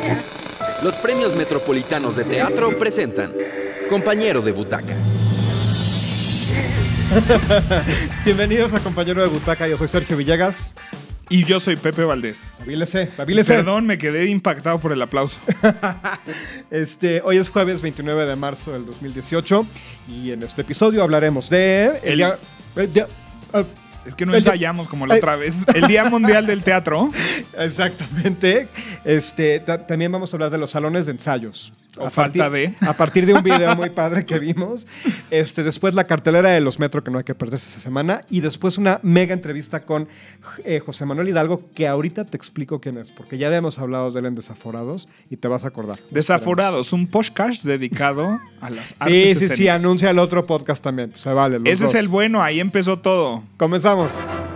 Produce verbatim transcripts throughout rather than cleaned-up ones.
Los premios metropolitanos de teatro presentan Compañero de Butaca. Bienvenidos a Compañero de Butaca, yo soy Sergio Villegas. Y yo soy Pepe Valdés. Pavílese, pavílese. Perdón, me quedé impactado por el aplauso. este, hoy es jueves veintinueve de marzo del dos mil dieciocho y en este episodio hablaremos de... El, el día, el día, uh, es que no ensayamos como la otra vez. El Día Mundial del Teatro. Exactamente. Este, ta- también vamos a hablar de los salones de ensayos. O a falta partir, de. A partir de un video muy padre que vimos. Este, después la cartelera de los Metro, que no hay que perderse esa semana. Y después una mega entrevista con eh, José Manuel Hidalgo, que ahorita te explico quién es, porque ya habíamos hablado de él en Desaforados y te vas a acordar. Desaforados, un podcast dedicado a las sí, artes Sí, escénicas. sí, sí, anuncia el otro podcast también. Se vale. Los Ese dos. es el bueno, ahí empezó todo. Comenzamos.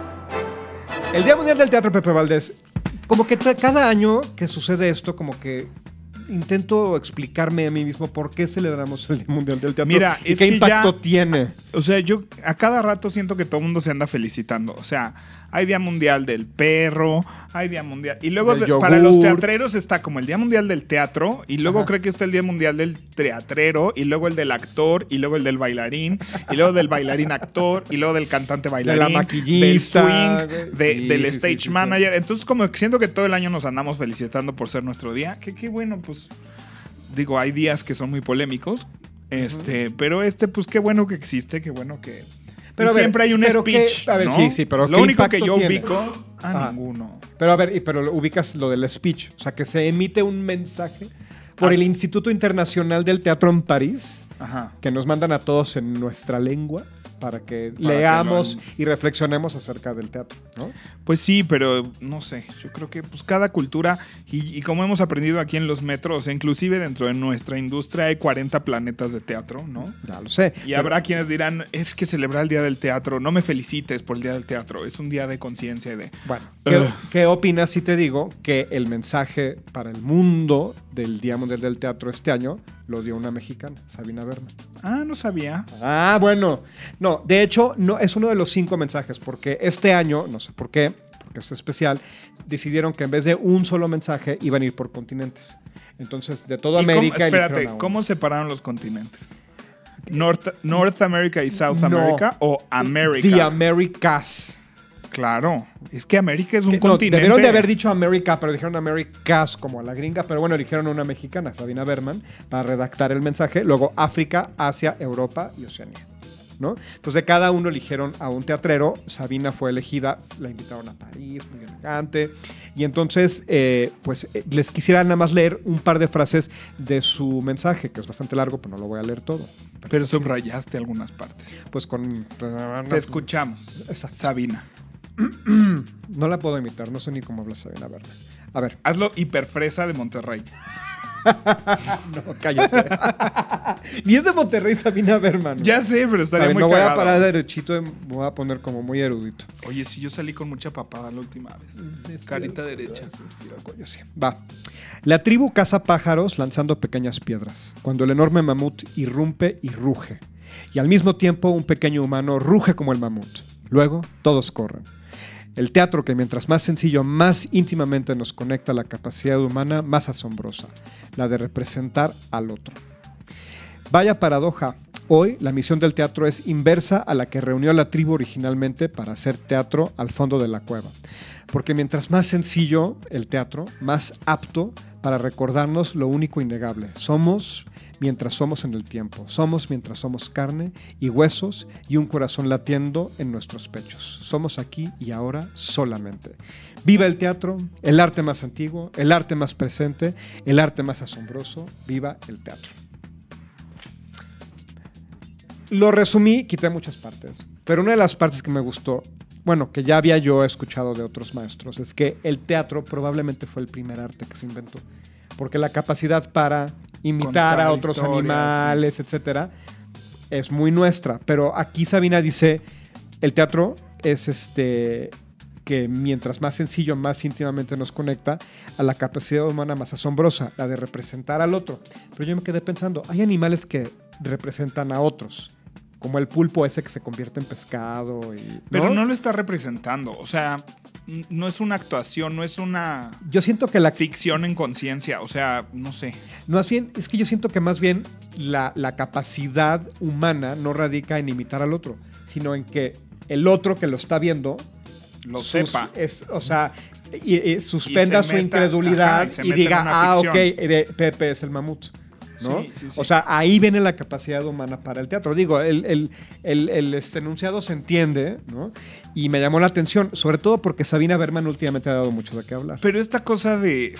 El Día Mundial del Teatro, Pepe Valdés. Como que t- cada año que sucede esto, como que intento explicarme a mí mismo por qué celebramos el Día Mundial del Teatro. Mira, y es qué que impacto ya- tiene. O sea, yo a cada rato siento que todo el mundo se anda felicitando. O sea, hay Día Mundial del Perro, hay Día Mundial... Y luego Del de- yogur. para los teatreros está como el Día Mundial del Teatro, y luego Ajá. creo que está el Día Mundial del Teatrero, y luego el del actor, y luego el del bailarín, y luego del bailarín actor, y luego del cantante bailarín, De la maquillista, del swing, de- sí, del sí, stage sí, sí, manager. Entonces como que siento que todo el año nos andamos felicitando por ser nuestro día. Que qué bueno, pues... Digo, hay días que son muy polémicos, este, uh-huh. pero este, pues qué bueno que existe, qué bueno que... Pero y a ver, siempre hay un pero speech, qué- a ver, ¿no? sí, sí, pero Lo ¿qué único que impacto yo tiene? ubico, a Ajá. ninguno. Pero a ver, y- pero lo- ubicas lo del speech. O sea, que se emite un mensaje por Ah. el Instituto Internacional del Teatro en París, Ajá. que nos mandan a todos en nuestra lengua para que Para leamos que lo- y reflexionemos acerca del teatro, ¿no? Pues sí, pero no sé, yo creo que pues cada cultura, y, y como hemos aprendido aquí en los metros, o sea, inclusive dentro de nuestra industria hay cuarenta planetas de teatro, ¿no? Ya lo sé. Y pero- habrá quienes dirán, es que celebrar el Día del Teatro, no me felicites por el Día del Teatro, es un día de conciencia y de... Bueno, ¿qué, Ugh. ¿qué opinas si te digo que el mensaje para el mundo del Día Mundial del Teatro este año lo dio una mexicana, Sabina Berman? Ah, no sabía. Ah, bueno. No, de hecho, no, es uno de los cinco mensajes, porque este año, no sé por qué, porque es especial, decidieron que en vez de un solo mensaje iban a ir por continentes. Entonces, de toda ¿Y cómo- América espérate, eligieron a uno. ¿cómo separaron los continentes? North, North America y South No. America o América. The Americas. Claro, es que América es un Que- no, continente. debieron de haber dicho América, pero dijeron Americas como a la gringa. Pero bueno, eligieron a una mexicana, Sabina Berman, para redactar el mensaje. Luego África, Asia, Europa y Oceanía, ¿no? Entonces de cada uno eligieron a un teatrero. Sabina fue elegida, la invitaron a París, muy elegante. Y entonces, eh, pues eh, les quisiera nada más leer un par de frases de su mensaje, que es bastante largo, pero no lo voy a leer todo. Pero subrayaste algunas partes. Pues con... Te escuchamos. Exacto. Sabina. No la puedo imitar, no sé ni cómo habla Sabina Berman. A ver. Hazlo hiperfresa de Monterrey. No, cállate. Ni es de Monterrey, Sabina Berman. Ya sé, pero estaría Saben, muy me voy cagado. a parar derechito y me voy a poner como muy erudito. Oye, sí, yo salí con mucha papada la última vez. Carita derecha. Coño, sí. Va. La tribu caza pájaros lanzando pequeñas piedras. Cuando el enorme mamut irrumpe y ruge. Y al mismo tiempo un pequeño humano ruge como el mamut. Luego todos corren. El teatro que mientras más sencillo, más íntimamente nos conecta a la capacidad humana más asombrosa, la de representar al otro. Vaya paradoja, hoy la misión del teatro es inversa a la que reunió a la tribu originalmente para hacer teatro al fondo de la cueva. Porque mientras más sencillo el teatro, más apto para recordarnos lo único innegable. Somos mientras somos en el tiempo. Somos mientras somos carne y huesos y un corazón latiendo en nuestros pechos. Somos aquí y ahora solamente. Viva el teatro, el arte más antiguo, el arte más presente, el arte más asombroso. Viva el teatro. Lo resumí, quité muchas partes, pero una de las partes que me gustó, bueno, que ya había yo escuchado de otros maestros, es que el teatro probablemente fue el primer arte que se inventó. Porque la capacidad para imitar Contar a otros historias, animales, sí, etcétera, es muy nuestra. Pero aquí Sabina dice, el teatro es este que mientras más sencillo, más íntimamente nos conecta a la capacidad humana más asombrosa, la de representar al otro. Pero yo me quedé pensando, hay animales que representan a otros. como el pulpo ese que se convierte en pescado. Y, ¿no? Pero no lo está representando. O sea, no es una actuación, no es una yo siento que la ficción en conciencia. O sea, no sé. Más bien, es que yo siento que más bien la, la capacidad humana no radica en imitar al otro, sino en que el otro que lo está viendo Lo sus, sepa. Es, o sea, y, y suspenda Y se su meta, incredulidad ajá, y se y meta en diga, una ah, ok, ficción. de- Pepe es el mamut. ¿no? Sí, sí, sí. O sea, ahí viene la capacidad humana para el teatro. Digo, el, el, el, el este enunciado se entiende, ¿no? Y me llamó la atención, sobre todo porque Sabina Berman últimamente ha dado mucho de qué hablar. Pero esta cosa de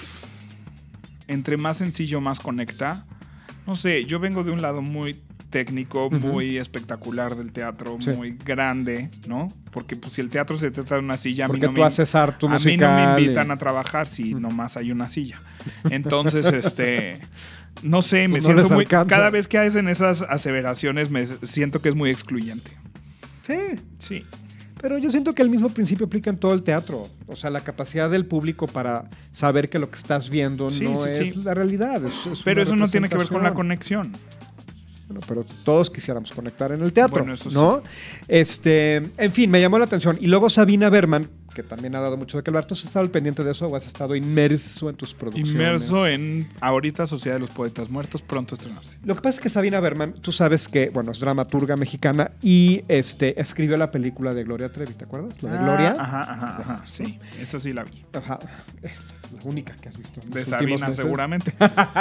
entre más sencillo, más conecta. No sé, yo vengo de un lado muy técnico, Uh-huh. muy espectacular del teatro, Sí. muy grande, ¿no? Porque pues si el teatro se trata de una silla, a mí Porque no tú me, haces arte a mí musical. no me invitan y- a trabajar si nomás hay una silla. Entonces, este, no sé, me Pues no siento les muy... alcanza. Cada vez que hacen esas aseveraciones me siento que es muy excluyente. Sí, Sí. pero yo siento que el mismo principio aplica en todo el teatro. O sea, la capacidad del público para saber que lo que estás viendo Sí, no sí, es sí. la realidad. es- es Pero una eso no tiene que ver con la representación. conexión. Bueno, pero todos quisiéramos conectar en el teatro, Bueno, eso ¿no? Este, en fin, me llamó la atención. Y luego Sabina Berman, que también ha dado mucho de qué hablar. ¿Tú has estado al pendiente de eso o has estado inmerso en tus producciones? Inmerso en ahorita Sociedad de los Poetas Muertos, pronto estrenarse. Lo que pasa es que Sabina Berman, tú sabes que, bueno, es dramaturga mexicana y este, escribió la película de Gloria Trevi, ¿te acuerdas? La de Gloria. Ah, ajá, ajá, ajá. Sí, esa sí la vi. Ajá. Es la única que has visto. en De los últimos Sabina, meses. seguramente.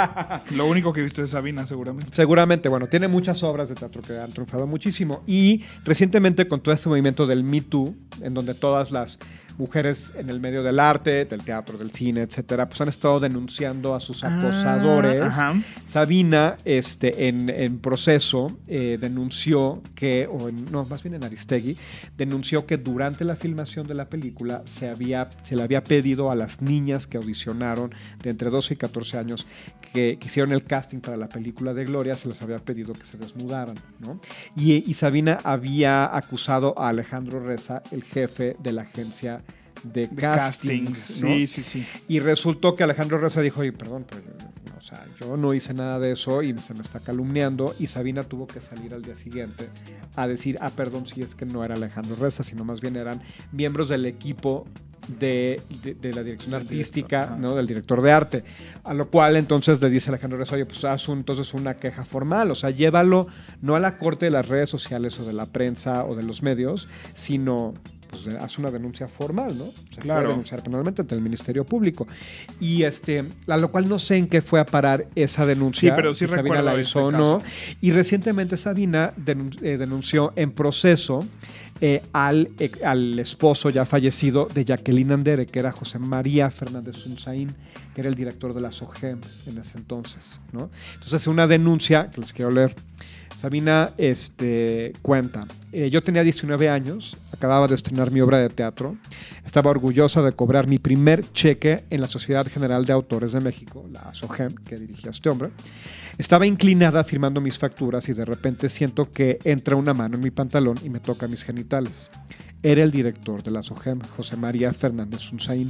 Lo único que he visto de Sabina, seguramente. Seguramente, bueno, tiene muchas obras de teatro que han triunfado muchísimo. Y recientemente con todo este movimiento del Me Too, en donde todas las mujeres en el medio del arte, del teatro, del cine, etcétera, pues han estado denunciando a sus acosadores. Ah, ajá. Sabina, este, en, en proceso, eh, denunció que, o en- no, más bien en Aristegui, denunció que durante la filmación de la película se, había, se le había pedido a las niñas que audicionaron de entre doce y catorce años que, que hicieron el casting para la película de Gloria, se les había pedido que se desnudaran, ¿no? Y, y Sabina había acusado a Alejandro Reza, el jefe de la agencia de, De castings, castings. ¿no? Sí, sí, sí. Y resultó que Alejandro Reza dijo, oye, perdón, pero, o sea, yo no hice nada de eso y se me está calumniando. Y Sabina tuvo que salir al día siguiente a decir, ah, perdón, si es que no era Alejandro Reza, sino más bien eran miembros del equipo de, de, de la dirección Del artística, director, ¿no? Del director de arte. A lo cual entonces le dice Alejandro Reza, oye, pues haz un, entonces una queja formal, o sea, llévalo no a la corte de las redes sociales o de la prensa o de los medios, sino... pues haz una denuncia formal, ¿no? Se Claro. puede denunciar penalmente ante el Ministerio Público. Y este, a lo cual no sé en qué fue a parar esa denuncia. Sí, pero sí si Sabina recuerdo la este hizo o no. caso. Y recientemente Sabina denun- eh, denunció en proceso eh, al, eh, al esposo ya fallecido de Jacqueline Andere, que era José María Fernández Sunzaín, que era el director de la SOGEM en ese entonces, ¿no? Entonces, una denuncia que les quiero leer. Sabina este, cuenta, eh, yo tenía diecinueve años, acababa de estrenar mi obra de teatro, estaba orgullosa de cobrar mi primer cheque en la Sociedad General de Autores de México, la SOGEM, que dirigía este hombre. Estaba inclinada firmando mis facturas y de repente siento que entra una mano en mi pantalón y me toca mis genitales. Era el director de la SOGEM, José María Fernández Sunzaín.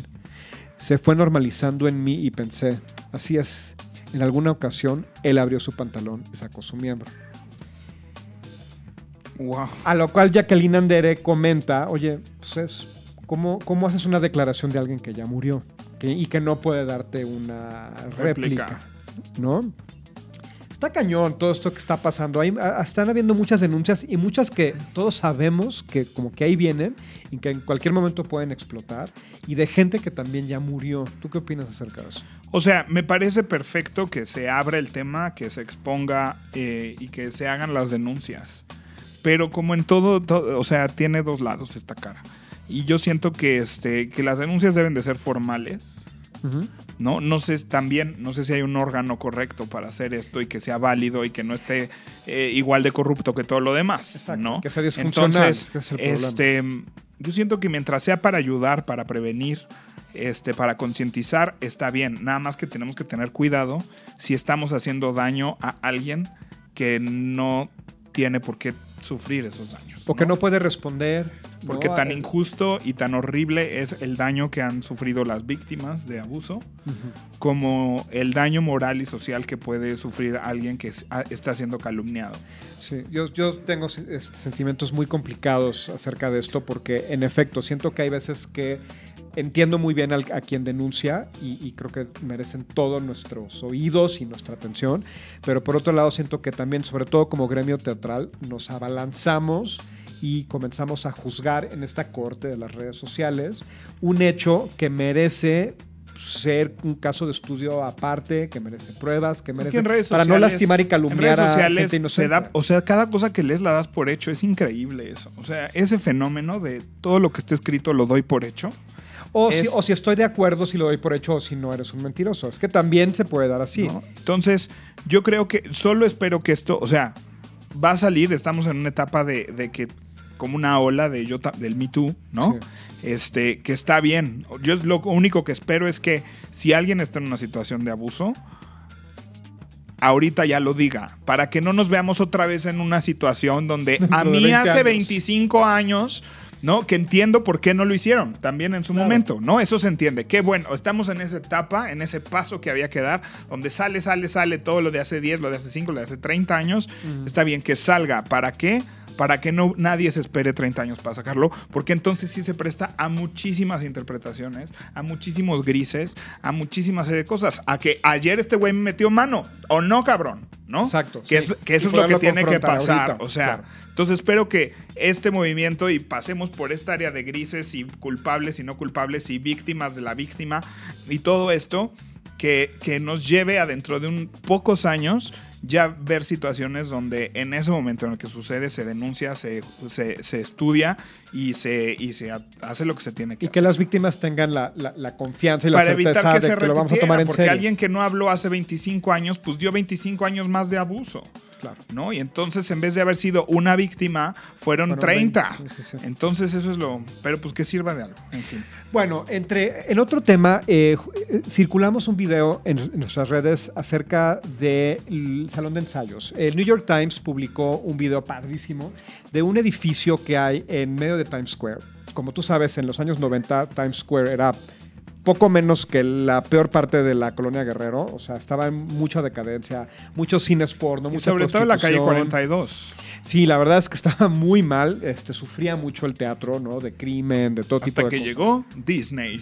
Se fue normalizando en mí y pensé, así es, en alguna ocasión él abrió su pantalón y sacó su miembro. Wow. A lo cual Jacqueline Andere comenta, oye, pues es, ¿cómo, ¿cómo haces una declaración de alguien que ya murió que, y que no puede darte una réplica, Réplica. ¿no? Está cañón todo esto que está pasando. Hay, a- están habiendo muchas denuncias y muchas que todos sabemos que como que ahí vienen y que en cualquier momento pueden explotar y de gente que también ya murió. ¿Tú qué opinas acerca de eso? O sea, me parece perfecto que se abra el tema, que se exponga eh, y que se hagan las denuncias. Pero como en todo, todo, o sea, tiene dos lados esta cara. Y yo siento que, este, que las denuncias deben de ser formales, Uh-huh. ¿no? No sé también, no sé si hay un órgano correcto para hacer esto y que sea válido y que no esté eh, igual de corrupto que todo lo demás, Exacto, ¿no? que sea disfuncional, Entonces, que es el problema. este, yo siento que mientras sea para ayudar, para prevenir, este, para concientizar, está bien. Nada más que tenemos que tener cuidado si estamos haciendo daño a alguien que no tiene por qué sufrir esos daños. Porque no, no puede responder. Porque ¿no? tan injusto y tan horrible es el daño que han sufrido las víctimas de abuso, uh-huh. como el daño moral y social que puede sufrir alguien que está siendo calumniado. Sí, yo, yo tengo sentimientos muy complicados acerca de esto porque, en efecto, siento que hay veces que entiendo muy bien al, a quien denuncia y, y creo que merecen todos nuestros oídos y nuestra atención, pero por otro lado siento que también, sobre todo como gremio teatral, nos abalanzamos y comenzamos a juzgar en esta corte de las redes sociales un hecho que merece ser un caso de estudio aparte, que merece pruebas, que merece... Es que sociales, para no lastimar y calumniar a gente inocente. Se da, o sea, cada cosa que lees la das por hecho. Es increíble eso. O sea, ese fenómeno de todo lo que esté escrito lo doy por hecho. O, es, si, o si estoy de acuerdo, si lo doy por hecho, o si no eres un mentiroso. Es que también se puede dar así. ¿no? Entonces, yo creo que solo espero que esto... O sea, va a salir, estamos en una etapa de, de que como una ola de yo, del Me Too, ¿no? Sí. Este, que está bien. Yo lo único que espero es que si alguien está en una situación de abuso, ahorita ya lo diga, para que no nos veamos otra vez en una situación donde a mí hace veinticinco años, ¿no? Que entiendo por qué no lo hicieron también en su claro. momento, ¿no? Eso se entiende. Qué bueno, estamos en esa etapa, en ese paso que había que dar, donde sale, sale, sale todo lo de hace diez, lo de hace cinco, lo de hace treinta años. Uh-huh. Está bien que salga. ¿Para qué? Para que no, nadie se espere treinta años para sacarlo, porque entonces sí se presta a muchísimas interpretaciones, a muchísimos grises, a muchísimas serie de cosas. A que ayer este güey me metió mano, o no, cabrón, ¿no? Exacto. Que, sí. es, que eso y es lo que tiene que pasar. Ahorita, o sea, claro. Entonces espero que este movimiento y pasemos por esta área de grises y culpables y no culpables y víctimas de la víctima y todo esto que, que nos lleve a dentro de un pocos años ya ver situaciones donde en ese momento en el que sucede se denuncia, se, se, se estudia y se, y se hace lo que se tiene que y hacer. que las víctimas tengan la, la, la confianza y la para certeza evitar que de se que lo vamos a tomar en porque serio. Alguien que no habló hace veinticinco años, pues dio veinticinco años más de abuso. Claro. ¿No? Y entonces, en vez de haber sido una víctima, fueron bueno, treinta. veinte, sí, sí, sí. Entonces, eso es lo... Pero pues que sirva de algo. En fin. Bueno, entre, en otro tema, eh, circulamos un video en, en nuestras redes acerca del salón de ensayos. El New York Times publicó un video padrísimo de un edificio que hay en medio de Times Square. Como tú sabes, en los años noventa, Times Square era poco menos que la peor parte de la colonia Guerrero, o sea, estaba en mucha decadencia, muchos cines porno, y mucha sobre todo en la calle cuarenta y dos. Sí, la verdad es que estaba muy mal, este, sufría mucho el teatro, ¿no? De crimen, de todo Hasta tipo de que cosas. llegó Disney.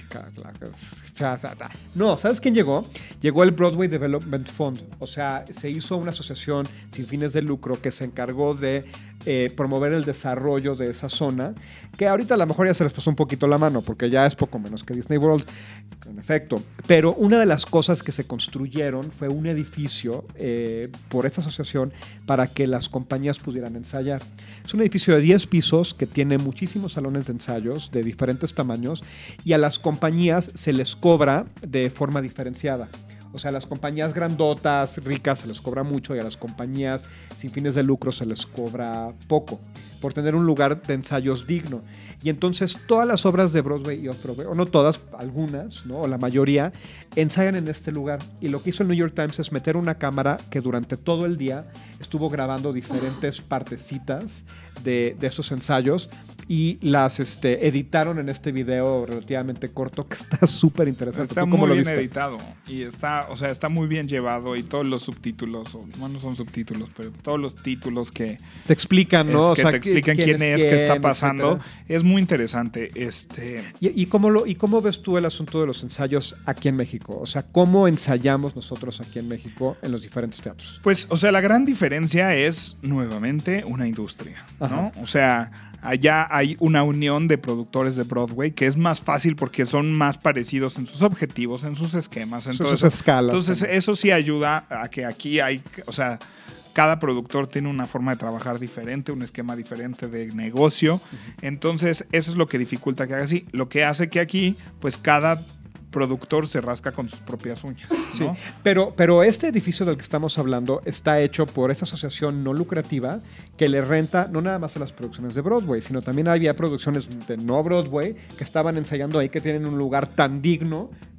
No, ¿sabes quién llegó? Llegó el Broadway Development Fund, o sea, se hizo una asociación sin fines de lucro que se encargó de eh, promover el desarrollo de esa zona, que ahorita a lo mejor ya se les pasó un poquito la mano, porque ya es poco menos que Disney World, en efecto. Pero una de las cosas que se construyeron fue un edificio eh, por esta asociación para que las compañías pudieran ensayar. Es un edificio de diez pisos que tiene muchísimos salones de ensayos de diferentes tamaños y a las compañías se les cobra de forma diferenciada. O sea, a las compañías grandotas, ricas, se les cobra mucho y a las compañías sin fines de lucro se les cobra poco por tener un lugar de ensayos digno. Y entonces todas las obras de Broadway y Off-Broadway, o no todas, algunas, ¿no? O la mayoría, ensayan en este lugar. Y lo que hizo el New York Times es meter una cámara que durante todo el día estuvo grabando diferentes partecitas de, de esos ensayos y las este, editaron en este video relativamente corto que está súper interesante. Está muy bien editado y está, o sea, está muy bien llevado y todos los subtítulos, o bueno, no son subtítulos, pero todos los títulos que te explican, ¿no? Es, que o sea, te explican quién, quién es, quién, qué está pasando. Etcétera. Es muy interesante. Este... ¿Y, y, cómo lo, ¿Y cómo ves tú el asunto de los ensayos aquí en México? O sea, ¿cómo ensayamos nosotros aquí en México en los diferentes teatros? Pues, o sea, la gran diferencia es, nuevamente, una industria, ¿no? Ajá. O sea, allá hay una unión de productores de Broadway que es más fácil porque son más parecidos en sus objetivos, en sus esquemas, en sus escalas. Entonces, también. Eso sí ayuda a que aquí hay, o sea, cada productor tiene una forma de trabajar diferente, un esquema diferente de negocio. Uh-huh. Entonces, eso es lo que dificulta que haga así. Lo que hace que aquí, pues cada productor se rasca con sus propias uñas, ¿no? Sí, pero, pero este edificio del que estamos hablando está hecho por esta asociación no lucrativa que le renta no nada más a las producciones de Broadway, sino también había producciones de no Broadway que estaban ensayando ahí, que tienen un lugar tan digno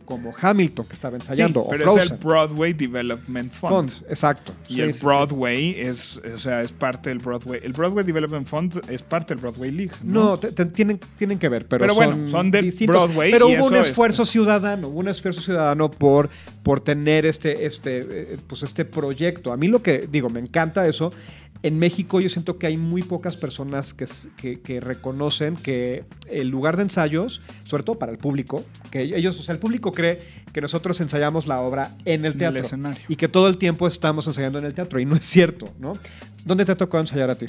como Hamilton, que estaba ensayando, Sí, o pero Frozen. es el Broadway Development Fund. Fund, exacto. Y Sí, el sí, sí. Broadway es, o sea, es parte del Broadway. El Broadway Development Fund es parte del Broadway League, ¿no? No, te- te- tienen, tienen que ver, pero, Pero son, bueno, son de distintos. Broadway Pero y hubo un eso es, esfuerzo pues. ciudadano, hubo un esfuerzo ciudadano por, por tener este, este, eh, pues este proyecto. A mí lo que digo, me encanta eso. En México yo siento que hay muy pocas personas que, s- que, que reconocen que el lugar de ensayos, sobre todo para el público, que ellos, o sea, el público cree que nosotros ensayamos la obra en el En el teatro escenario. y que todo el tiempo estamos ensayando en el teatro, y no es cierto, ¿no? ¿Dónde te ha tocado ensayar a ti?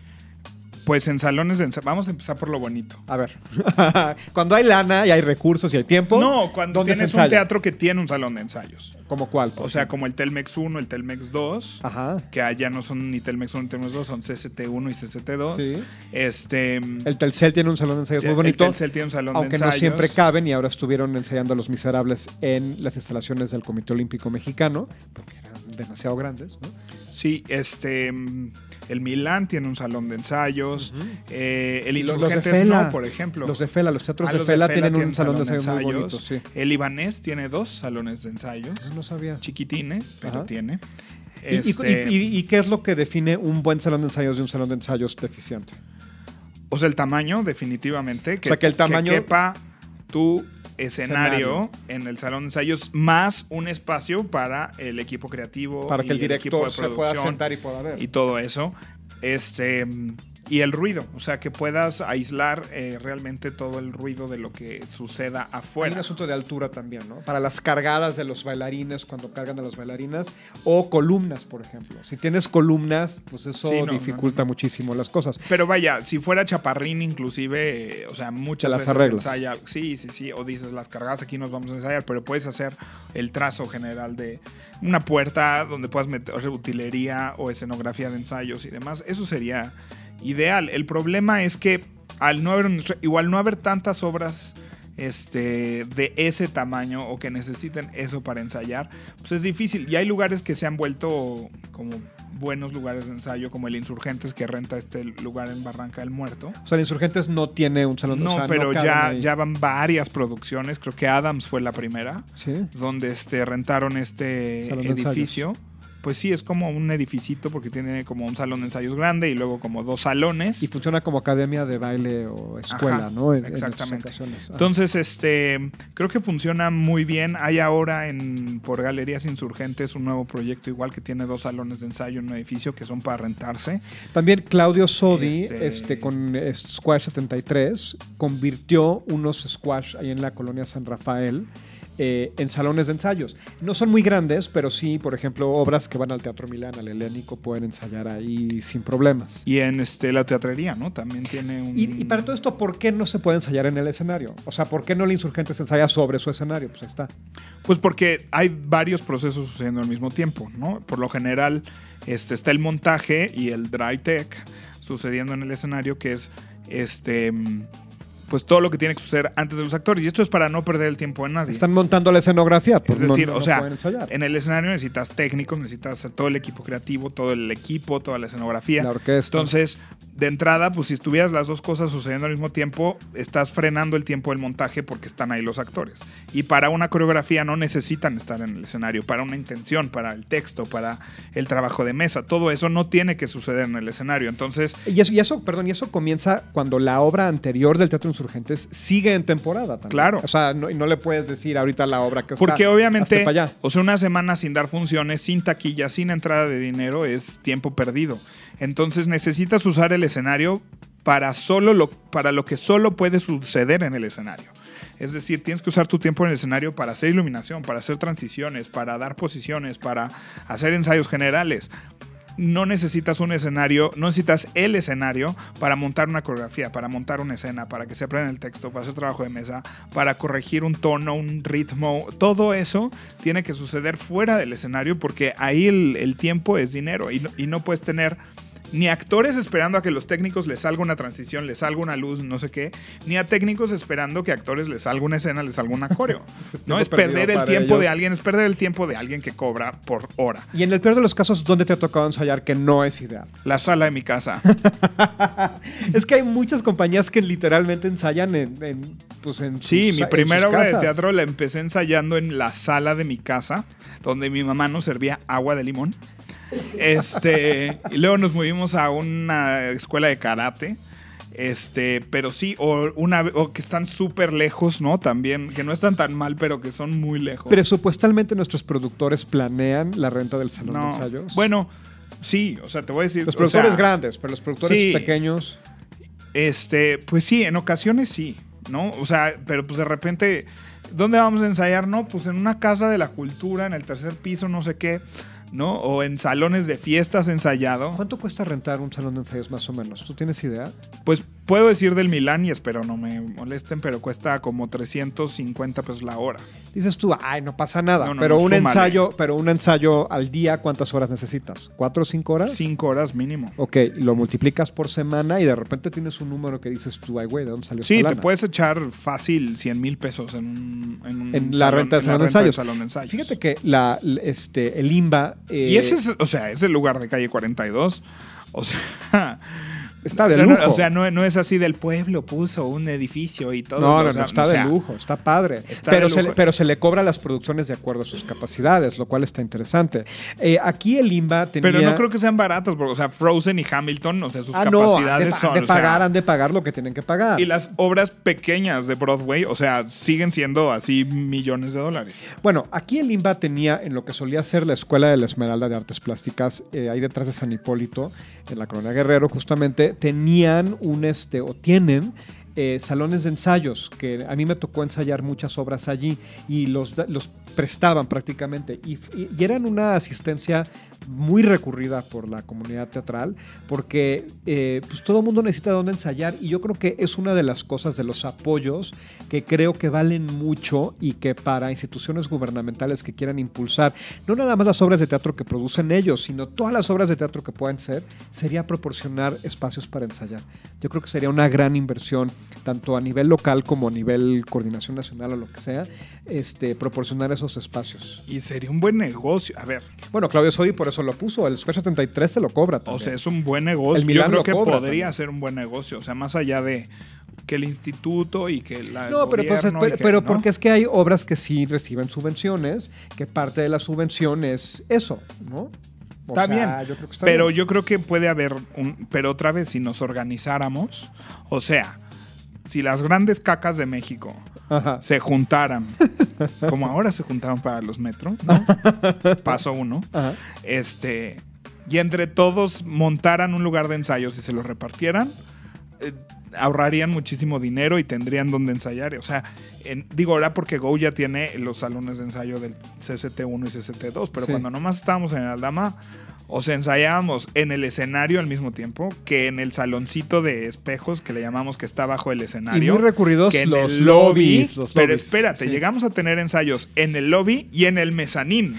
Pues en salones de ensayo. Vamos a empezar por lo bonito. A ver, cuando hay lana y hay recursos y hay tiempo, No, cuando ¿dónde se tienes un ensaya? teatro que tiene un salón de ensayos. ¿Como cuál? por O sea, ejemplo? como el Telmex uno, el Telmex dos, Ajá. que allá no son ni Telmex uno ni Telmex dos, son C C T uno y C C T dos. Sí. Este, El Telcel tiene un salón de ensayos muy el bonito, Telcel tiene un salón aunque de no ensayos. siempre caben, y ahora estuvieron ensayando a Los Miserables en las instalaciones del Comité Olímpico Mexicano, porque eran demasiado grandes, ¿no? Sí, este, mm, el Milán tiene un salón de ensayos. Ujú. eh, el Y los- los de Insurgentes Fela. no, por ejemplo. Los de Fela, los teatros Ah, de los Fela, Fela tienen un tienen salón de salón de ensayos muy ensayos. bonito, sí. El Ibanés tiene dos salones de ensayos. Yo no sabía. Chiquitines, pero Ajá. tiene. ¿Y, y- Este, y- y- y qué es lo que define un buen salón de ensayos de un salón de ensayos deficiente? O sea, el tamaño, definitivamente. Que, sea, que el tamaño- quepa tu escenario, Escenario. en el salón de ensayos, más un espacio para el equipo creativo. Para que y el director equipo de se pueda producción sentar y pueda ver. y todo eso. Este. Y el ruido, o sea, que puedas aislar eh, realmente todo el ruido de lo que suceda Hay afuera. un asunto de altura también, ¿no? Para las cargadas de los bailarines, cuando cargan a las bailarinas, o columnas, por ejemplo. Si tienes columnas, pues eso Sí, no, dificulta no, no. muchísimo las cosas. Pero vaya, si fuera chaparrín, inclusive, eh, o sea, muchas Te las veces arreglas. ensaya. Sí, sí, sí. O dices, las cargadas aquí nos vamos a ensayar, pero puedes hacer el trazo general de una puerta donde puedas meter utilería o escenografía de ensayos y demás. Eso sería ideal. El problema es que al no haber, igual no haber tantas obras este, de ese tamaño o que necesiten eso para ensayar, pues es difícil. Y hay lugares que se han vuelto como buenos lugares de ensayo, como el Insurgentes, que renta este lugar en Barranca del Muerto. O sea, el Insurgentes no tiene un salón de No, o sea, pero caben ya, ahí. ya van varias producciones. Creo que Adams fue la primera, Sí. donde este, rentaron este Salón de edificio. Pues sí, es como un edificito porque tiene como un salón de ensayos grande y luego como dos salones. Y funciona como academia de baile o escuela, Ajá, ¿no? En, en exactamente. muchas ocasiones. Ajá. Entonces, este, creo que funciona muy bien. Hay ahora en por Galerías Insurgentes un nuevo proyecto igual que tiene dos salones de ensayo en un edificio que son para rentarse. También Claudio Sodi, Este- este, con eh, Squash setenta y tres, convirtió unos squash ahí en la colonia San Rafael eh, en salones de ensayos. No son muy grandes, pero sí, por ejemplo, obras que van al Teatro Milán, al Helénico, pueden ensayar ahí sin problemas. Y en este, la teatrería, ¿no? También tiene un... Y, y para todo esto, ¿por qué no se puede ensayar en el escenario? O sea, ¿por qué no el Insurgente se ensaya sobre su escenario? Pues ahí está. Pues porque hay varios procesos sucediendo al mismo tiempo, ¿no? Por lo general este, está el montaje y el dry tech sucediendo en el escenario, que es este, pues todo lo que tiene que suceder antes de los actores. Y esto es para no perder el tiempo de nadie. Están montando la escenografía, pues Es decir, no, no- o no sea, pueden ensayar. en el escenario necesitas técnicos, necesitas todo el equipo creativo, todo el equipo, toda la escenografía. La orquesta. Entonces, de entrada, pues si estuvieras las dos cosas sucediendo al mismo tiempo, estás frenando el tiempo del montaje porque están ahí los actores. Y para una coreografía no necesitan estar en el escenario, para una intención, para el texto, para el trabajo de mesa, todo eso no tiene que suceder en el escenario. Entonces, Y eso, y eso, perdón, y eso comienza cuando la obra anterior del Teatro Insurgentes sigue en temporada también. Claro. O sea, no, y no le puedes decir ahorita la obra que está. porque obviamente, hazte para allá. o sea, una semana sin dar funciones, sin taquilla, sin entrada de dinero, es tiempo perdido. Entonces necesitas usar el escenario para, solo lo, para lo que solo puede suceder en el escenario. Es decir, tienes que usar tu tiempo en el escenario para hacer iluminación, para hacer transiciones, para dar posiciones, para hacer ensayos generales. No necesitas un escenario, no necesitas el escenario para montar una coreografía, para montar una escena, para que se aprenda el texto, para hacer trabajo de mesa, para corregir un tono, un ritmo. Todo eso tiene que suceder fuera del escenario porque ahí el, el tiempo es dinero y no, y no puedes tener ni actores esperando a que los técnicos les salga una transición, les salga una luz, no sé qué, ni a técnicos esperando que a actores les salga una escena, les salga una coreo. No es perder el tiempo ellos. de alguien, es perder el tiempo de alguien que cobra por hora. Y en el peor de los casos, ¿dónde te ha tocado ensayar que no es ideal? La sala de mi casa. Es que hay muchas compañías que literalmente ensayan en, en, pues en Sí, sus, mi primera obra casas. de teatro la empecé ensayando en la sala de mi casa, donde mi mamá nos servía agua de limón. Este, y luego nos movimos a una escuela de karate. Este, pero sí, o, una, o que están súper lejos, ¿no? También, que no están tan mal, pero que son muy lejos. Presupuestalmente nuestros productores planean la renta del salón no. de ensayos. Bueno, sí, o sea, te voy a decir. Los productores o sea, grandes, pero los productores sí, pequeños. Este, pues sí, en ocasiones sí, ¿no? O sea, pero pues de repente, ¿dónde vamos a ensayar? No, pues en una casa de la cultura, en el tercer piso, no sé qué, ¿no? O en salones de fiestas ensayado. ¿Cuánto cuesta rentar un salón de ensayos más o menos? ¿Tú tienes idea? Pues puedo decir del Milán y espero no me molesten, pero cuesta como trescientos cincuenta pesos la hora. Dices tú, ay, no pasa nada. No, no, pero no, un súmale. ensayo, pero un ensayo al día, ¿cuántas horas necesitas? ¿Cuatro o cinco horas? Cinco horas mínimo. Ok, lo multiplicas por semana y de repente tienes un número que dices tú, ay, güey, ¿de dónde salió Sí, esta te lana? puedes echar fácil cien mil pesos en un, en un En la salón, renta del en la salón de renta del ensayos. salón de ensayos. Fíjate que la, este, el I M B A... eh, Y ese es, o sea, es el lugar de calle cuarenta y dos. O sea... está de no, lujo. no, o sea, no, no es así del pueblo, puso un edificio y todo. No, no, o sea, no, está o sea, de lujo, está padre. está pero, de se lujo. le, pero se le cobra a las producciones de acuerdo a sus capacidades, lo cual está interesante. Eh, aquí el I M B A tenía... Pero no creo que sean baratos, porque, o sea, Frozen y Hamilton, o sea, sus ah, no, capacidades han de, son... han de o sea, pagar, han de pagar lo que tienen que pagar. y las obras pequeñas de Broadway, o sea, siguen siendo así millones de dólares. Bueno, aquí el I M B A tenía en lo que solía ser la Escuela de la Esmeralda de Artes Plásticas, eh, ahí detrás de San Hipólito, en la Colonia Guerrero, justamente, tenían un, este, o tienen eh, salones de ensayos, que a mí me tocó ensayar muchas obras allí y los, los prestaban prácticamente. Y, y, y eran una asistencia muy recurrida por la comunidad teatral, porque eh, pues todo el mundo necesita dónde ensayar, y yo creo que es una de las cosas, de los apoyos que creo que valen mucho y que para instituciones gubernamentales que quieran impulsar, no nada más las obras de teatro que producen ellos, sino todas las obras de teatro que puedan ser, sería proporcionar espacios para ensayar. Yo creo que sería una gran inversión, tanto a nivel local como a nivel coordinación nacional o lo que sea, este, proporcionar esos espacios. Y sería un buen negocio. A ver. Bueno, Claudio Sodi por eso lo puso. El Square setenta y tres te lo cobra también. O sea, es un buen negocio. El Milán Yo creo lo que cobra podría también. ser un buen negocio. O sea, más allá de que el instituto y que la No, pero, pues, gobierno pero, y que, pero ¿no? porque es que hay obras que sí reciben subvenciones, que parte de la subvención es eso, ¿no? O Está sea, bien, yo creo que está pero bien. yo creo que puede haber un... Pero otra vez, si nos organizáramos, o sea, si las grandes cacas de México Ajá. se juntaran, como ahora se juntaron para los metros, ¿no? Paso uno. Ajá. Este, y entre todos montaran un lugar de ensayos y se lo repartieran, eh, ahorrarían muchísimo dinero y tendrían donde ensayar. O sea, en, digo ahora porque Go ya tiene los salones de ensayo del C C T uno y C C T dos, pero Sí. cuando nomás estábamos en Aldama, o sea, ensayábamos en el escenario al mismo tiempo que en el saloncito de espejos que le llamamos, que está bajo el Y escenario. muy recurridos que en los el lobbies. Los pero lobbies, espérate, sí. llegamos a tener ensayos en el lobby y en el mezanín.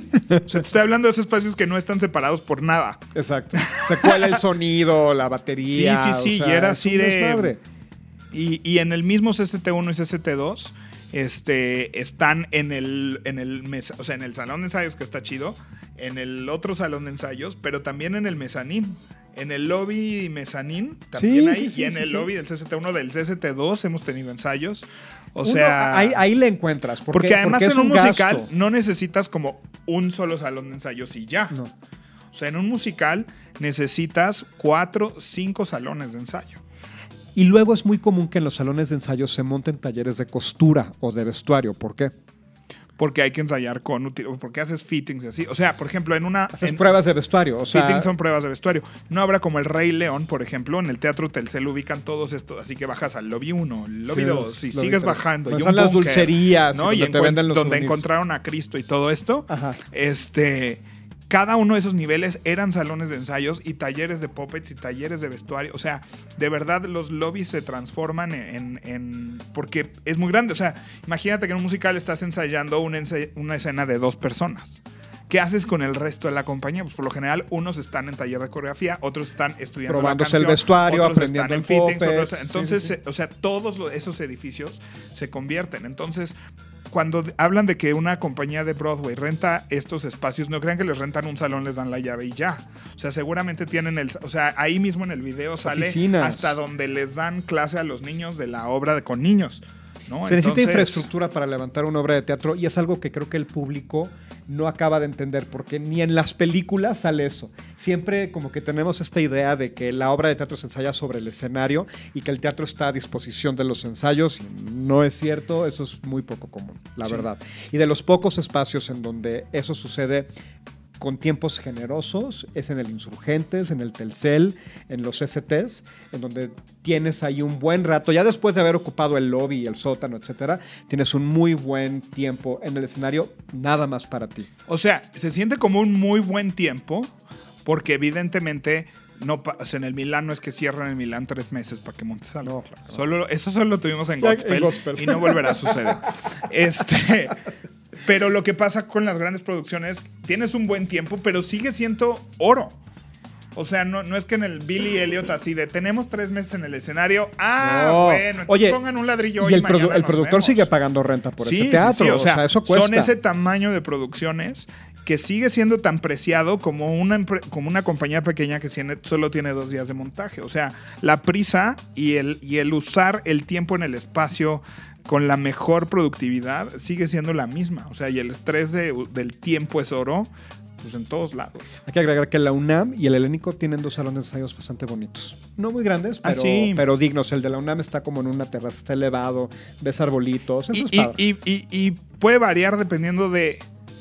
O sea, te estoy hablando de esos espacios que no están separados por nada. Exacto. Se cuela el sonido, la batería. Sí, sí, sí, o sea, y era es así un de- desmadre. Y, y en el mismo C C T uno y C C T dos este, están en el, en el mesa, o sea, en el salón de ensayos, que está chido, en el otro salón de ensayos, pero también en el mezanín. En el lobby mezanín, también Sí, hay, sí, sí, y en sí, el sí. lobby del C C T uno, del C C T dos hemos tenido ensayos. O Uno, sea, ahí, ahí le encuentras. Porque, porque además porque es en un, musical gasto. no necesitas como un solo salón de ensayos y ya. No. O sea, en un musical necesitas cuatro, cinco salones de ensayo. Y luego es muy común que en los salones de ensayo se monten talleres de costura o de vestuario. ¿Por qué? Porque hay que ensayar con util- porque haces fittings y así. O sea, por ejemplo, en una... Haces en- pruebas de vestuario. O sea, fittings son pruebas de vestuario. No habrá como el Rey León, por ejemplo, en el Teatro Telcel ubican todos estos, así que bajas al lobby uno, el lobby Sí, dos, los y lobby sigues tres. bajando. Donde y están un las búnker, dulcerías, ¿no? y Y donde te encuent- venden los donde souvenirs. encontraron a Cristo y todo esto. Ajá. Este... Cada uno de esos niveles eran salones de ensayos y talleres de puppets y talleres de vestuario. O sea, de verdad los lobbies se transforman en... en- porque es muy grande. O sea, imagínate que en un musical estás ensayando una, ensa- una escena de dos personas. ¿qué haces con el resto de la compañía? Pues por lo general, unos están en taller de coreografía, otros están estudiando probándose la canción, el vestuario, otros aprendiendo están en el fittings, puppet. otros- entonces, Sí, sí, sí. eh, o sea, todos los- esos edificios se convierten. Entonces, cuando de- hablan de que una compañía de Broadway renta estos espacios, no crean que les rentan un salón, les dan la llave y ya. O sea, seguramente tienen el... O sea, ahí mismo en el video sale Oficinas. hasta donde les dan clase a los niños de la obra de, con niños, ¿no? Se necesita Entonces, infraestructura para levantar una obra de teatro y es algo que creo que el público no acaba de entender porque ni en las películas sale eso. Siempre como que tenemos esta idea de que la obra de teatro se ensaya sobre el escenario y que el teatro está a disposición de los ensayos. Y no es cierto, eso es muy poco común, la Sí. verdad. Y de los pocos espacios en donde eso sucede con tiempos generosos es en el Insurgentes, en el Telcel, en los S Ts, en donde tienes ahí un buen rato, ya después de haber ocupado el lobby, el sótano, etcétera, tienes un muy buen tiempo en el escenario, nada más para ti. O sea, se siente como un muy buen tiempo porque evidentemente... No, pa- o sea, en el Milán no es que cierran el Milán tres meses para que montes algo. No, claro. Solo, eso solo lo tuvimos en Ya, en Godspell, Godspell. y no volverá a suceder. Este, pero lo que pasa con las grandes producciones, tienes un buen tiempo, pero sigue siendo oro. O sea, no, no es que en el Billy Elliot así de tenemos tres meses en el escenario. Ah, No. bueno, entonces Oye, pongan un ladrillo hoy Y el, mañana produ- el nos productor vemos. sigue pagando renta por Sí, ese sí, teatro, sí, o sea, eso cuesta. Son ese tamaño de producciones que sigue siendo tan preciado como una, empre- como una compañía pequeña que tiene- solo tiene dos días de montaje. O sea, la prisa y el, y el usar el tiempo en el espacio con la mejor productividad sigue siendo la misma. O sea, y el estrés de- del tiempo es oro, pues en todos lados. Hay que agregar que la UNAM y el Helénico tienen dos salones de ensayos bastante bonitos. No muy grandes, Ah, pero, sí. pero dignos. El de la UNAM está como en una terraza, está elevado, ves arbolitos, eso Y, es y- padre. y- y- y puede variar dependiendo de...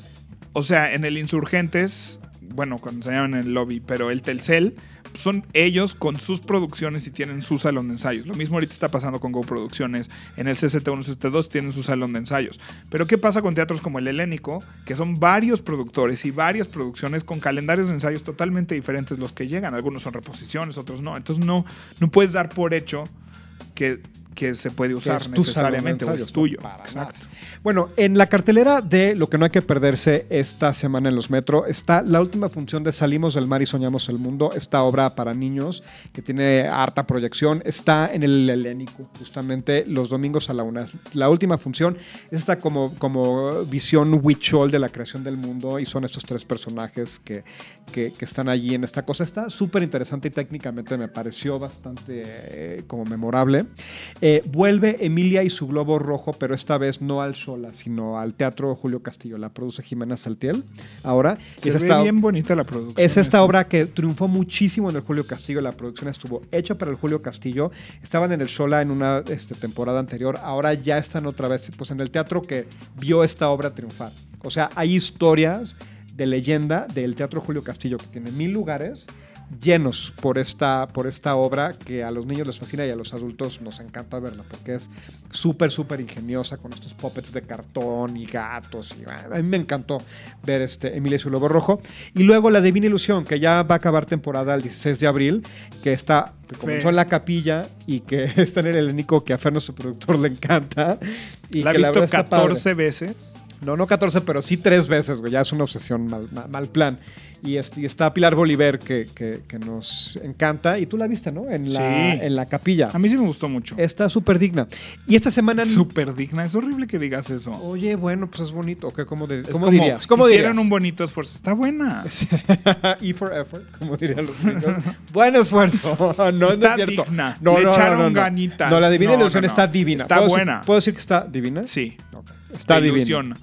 O sea, en el Insurgentes, bueno, cuando se llaman en el lobby, pero el Telcel, son ellos con sus producciones y tienen su salón de ensayos. Lo mismo ahorita está pasando con Go Producciones. En el C C T uno, C C T dos tienen su salón de ensayos. Pero ¿qué pasa con teatros como el Helénico? Que son varios productores y varias producciones con calendarios de ensayos totalmente diferentes los que llegan. Algunos son reposiciones, otros no. Entonces no, no puedes dar por hecho que, que se puede usar es tu necesariamente o salón de es tuyo. ensayos, no, para Exacto. nada. Bueno, en la cartelera de Lo que no hay que perderse esta semana en los Metro está la última función de Salimos del mar y soñamos el mundo, esta obra para niños que tiene harta proyección. Está en el Helénico, justamente los domingos a la una. La última función es esta como, como visión Huichol de la creación del mundo y son estos tres personajes que, que, que están allí en esta cosa. Está súper interesante y técnicamente me pareció bastante eh, como memorable. Eh, vuelve Emilia y su globo rojo, pero esta vez no al Xola, sino al Teatro Julio Castillo. La produce Jimena Saltiel. Ahora Se es ve esta, bien bonita la producción. es esta esa. obra que triunfó muchísimo en el Julio Castillo. La producción estuvo hecha para el Julio Castillo. Estaban en el Xola en una este, temporada anterior. Ahora ya están otra vez pues, en el teatro que vio esta obra triunfar. O sea, hay historias de leyenda del Teatro Julio Castillo que tiene mil lugares llenos por esta, por esta obra que a los niños les fascina y a los adultos nos encanta verla porque es súper, súper ingeniosa con estos puppets de cartón y gatos. Y, bueno, a mí me encantó ver este Emilia y su Lobo Rojo. Y luego La Divina Ilusión, que ya va a acabar temporada el dieciséis de abril, que está, que comenzó Fe. en la capilla y que está en el Helénico, que a Fer, nuestro productor, le encanta. Y La he que visto verdad está padre. catorce veces. No, no catorce, pero sí tres veces, güey. Ya es una obsesión mal, mal, mal plan. Y, este, y está Pilar Bolívar, que, que, que nos encanta. Y tú la viste, ¿no? En la, Sí. en la capilla. A mí sí me gustó mucho. Está súper digna. Y esta semana... Súper digna. Es horrible que digas eso. Oye, bueno, pues es bonito. ¿Qué? ¿Cómo, de- Es ¿cómo como, dirías? ¿Cómo hicieron dirías? un bonito esfuerzo. Está buena. E for effort, como dirían los gringos. Buen esfuerzo. No, no es Está cierto. digna. No, Le no, echaron no, no, no. ganitas. No, la Divina No, Ilusión no, no. está divina. Está ¿Puedo buena. Decir, ¿Puedo decir que está divina? Sí. Ok. Está Te divina. ilusiona.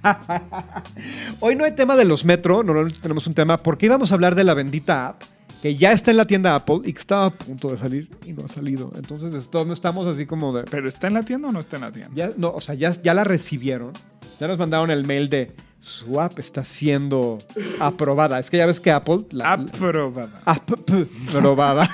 Hoy no hay tema de los Metro, normalmente tenemos un tema porque íbamos a hablar de la bendita app que ya está en la tienda Apple y que estaba a punto de salir y no ha salido. Entonces esto- estamos así como de... ¿Pero está en la tienda o no está en la tienda? Ya, no, o sea, ya, ya la recibieron. Ya nos mandaron el mail de su app está siendo aprobada. Es que ya ves que Apple... La, Aprobada. App- aprobada.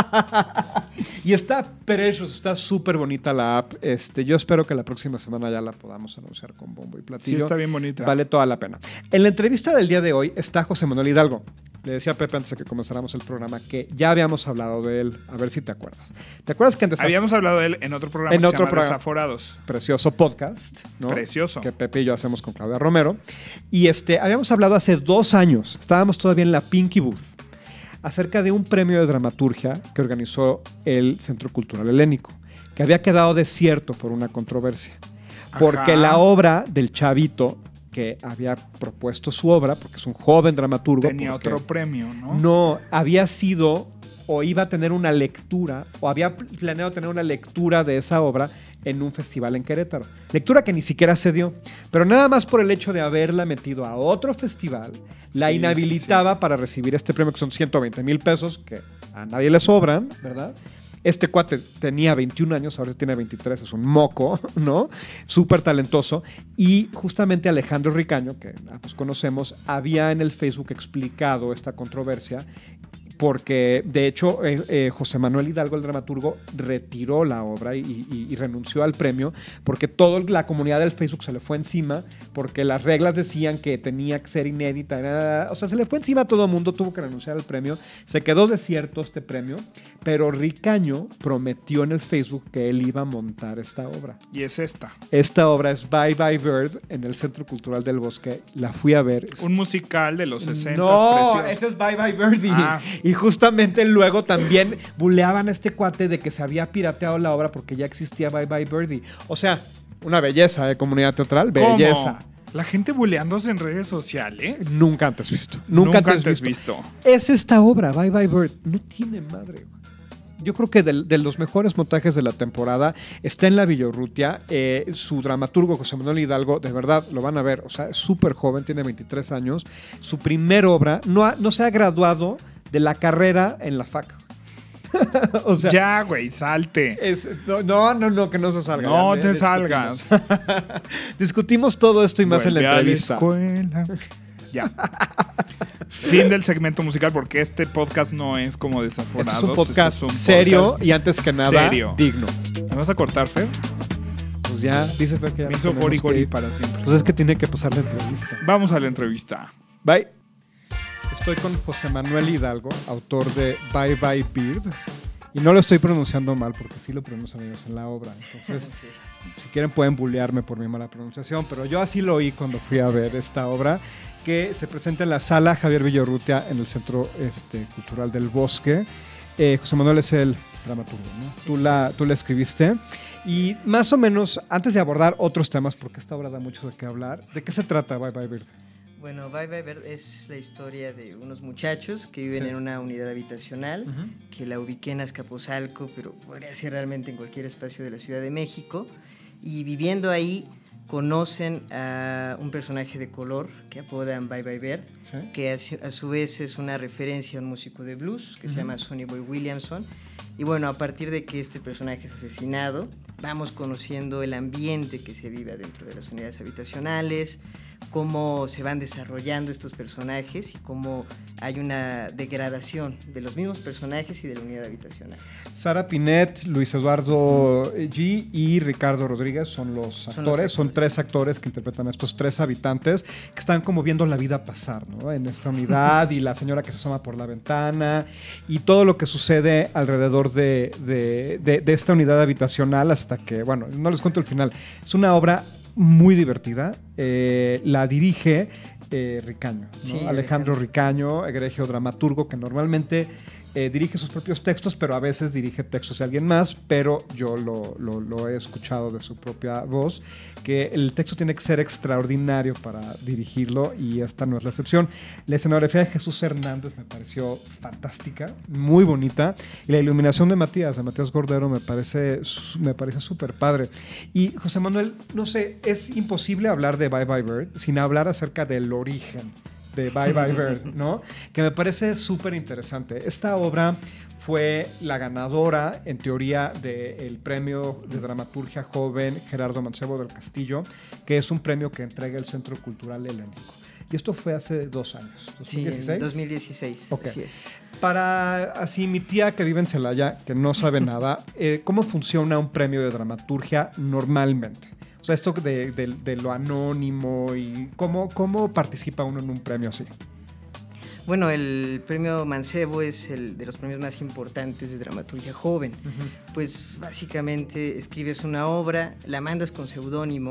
Y está precious, está súper bonita la app. Este, yo espero que la próxima semana ya la podamos anunciar con bombo y Sí, platillo. está bien bonita. Vale toda la pena. En la entrevista del día de hoy está José Manuel Hidalgo. le decía a Pepe antes de que comenzáramos el programa que ya habíamos hablado de él. A ver si te acuerdas. ¿Te acuerdas que antes habíamos hablado de él en otro programa en que otro se llama programa, Desaforados? Precioso podcast, ¿no? Precioso. Que Pepe y yo hacemos con Claudia Romero. Y este, habíamos hablado hace dos años, estábamos todavía en la Pinky Booth, acerca de un premio de dramaturgia que organizó el Centro Cultural Helénico, que había quedado desierto por una controversia. Porque Ajá. la obra del chavito que había propuesto su obra, porque es un joven dramaturgo. Tenía otro premio, ¿no? No, había sido o iba a tener una lectura, o había planeado tener una lectura de esa obra en un festival en Querétaro. Lectura que ni siquiera se dio, pero nada más por el hecho de haberla metido a otro festival, la Sí, inhabilitaba sí, sí. para recibir este premio, que son ciento veinte mil pesos, que a nadie le sobran, ¿verdad? Este cuate tenía veintiún años, ahora tiene veintitrés, es un moco, ¿no? Súper talentoso. Y justamente Alejandro Ricaño, que ambos conocemos, había en el Facebook explicado esta controversia, porque de hecho eh, eh, José Manuel Hidalgo, el dramaturgo, retiró la obra y, y, y renunció al premio, porque toda la comunidad del Facebook se le fue encima, porque las reglas decían que tenía que ser inédita, nada, o sea, se le fue encima a todo el mundo, tuvo que renunciar al premio, se quedó desierto este premio, pero Ricaño prometió en el Facebook que él iba a montar esta obra. Y es esta. Esta obra es Bye Bye Bird en el Centro Cultural del Bosque, la fui a ver. Un musical de los sesenta. No, ese es Bye Bye Birdie. Ah. Y justamente luego también buleaban a este cuate de que se había pirateado la obra porque ya existía Bye Bye Birdie. O sea, una belleza de comunidad teatral, belleza. ¿Cómo? La gente buleándose en redes sociales. Nunca antes visto. Nunca, Nunca antes, antes visto. visto. Es esta obra, Bye Bye Bird. No tiene madre. Yo creo que de, de los mejores montajes de la temporada está en la Villorrutia. Eh, su dramaturgo, José Manuel Hidalgo, de verdad, lo van a ver. O sea, es súper joven, tiene veintitrés años. Su primer obra, no, ha, no se ha graduado de la carrera en la fac. O sea, Ya, güey, salte. es, no, no, no, no, que no se salga. No Ya, te discutimos. salgas. Discutimos todo esto y más Vuelve en la a entrevista. escuela. Ya. Fin del segmento musical, porque este podcast no es como Este Desaforados. es un podcast este es un serio podcast y antes que nada serio. digno. ¿Me vas a cortar, Fer? Pues ya, dice Fer que ya Me nos hizo tenemos gori que gori ir. para siempre. Pues es que tiene que pasar la entrevista. Vamos a la entrevista. Bye. Estoy con José Manuel Hidalgo, autor de Bye Bye Bird. Y no lo estoy pronunciando mal, porque sí lo pronuncian ellos en la obra. Entonces, Sí. si quieren pueden bullearme por mi mala pronunciación, pero yo así lo oí cuando fui a ver esta obra, que se presenta en la sala Javier Villorrutia en el Centro este, Cultural del Bosque. Eh, José Manuel es el dramaturgo, ¿no? Sí. Tú, la, tú la escribiste. Y más o menos, antes de abordar otros temas, porque esta obra da mucho de qué hablar, ¿de qué se trata Bye Bye Bird? Bueno, Bye Bye Bird es la historia de unos muchachos que viven Sí. en una unidad habitacional, Uh-huh. que la ubiqué en Azcapotzalco, pero podría ser realmente en cualquier espacio de la Ciudad de México. Y viviendo ahí, conocen a un personaje de color que apodan Bye Bye Bird, ¿Sí? que a, su- a su vez es una referencia a un músico de blues que se Ujú. llama Sonny Boy Williamson. Y bueno, a partir de que este personaje es asesinado, vamos conociendo el ambiente que se vive dentro de las unidades habitacionales, cómo se van desarrollando estos personajes y cómo hay una degradación de los mismos personajes y de la unidad habitacional. Sara Pinet, Luis Eduardo G y Ricardo Rodríguez son los Son actores. los Son actores. tres actores que interpretan a estos tres habitantes que están como viendo la vida pasar, ¿no? En esta unidad y la señora que se asoma por la ventana y todo lo que sucede alrededor de, de, de, de esta unidad habitacional hasta que, bueno, no les cuento el final. Es una obra muy divertida. Eh, la dirige eh, Ricaño, ¿no? Sí, Alejandro Alejandro. Ricaño, egregio dramaturgo que normalmente eh, dirige sus propios textos, pero a veces dirige textos de alguien más, pero yo lo, lo, lo he escuchado de su propia voz, que el texto tiene que ser extraordinario para dirigirlo y esta no es la excepción. La escenografía de Jesús Hernández me pareció fantástica, muy bonita, y la iluminación de Matías, de Matías Gordero, me parece su- me parece súper padre. Y José Manuel, no sé, es imposible hablar de Bye Bye Bird sin hablar acerca del origen de Bye Bye Bird, ¿no? Que me parece súper interesante. Esta obra fue la ganadora, en teoría, del premio de dramaturgia joven Gerardo Mancebo del Castillo, que es un premio que entrega el Centro Cultural Helénico. Y esto fue hace dos años, Sí, ¿dos mil dieciséis? en dos mil dieciséis. Ok. Así es. Para así mi tía que vive en Celaya, que no sabe nada, eh, ¿cómo funciona un premio de dramaturgia normalmente? O sea, esto de, de- de lo anónimo y cómo, cómo participa uno en un premio así. Bueno, el premio Mancebo es el de los premios más importantes de dramaturgia joven. Uh-huh. Pues básicamente escribes una obra, la mandas con seudónimo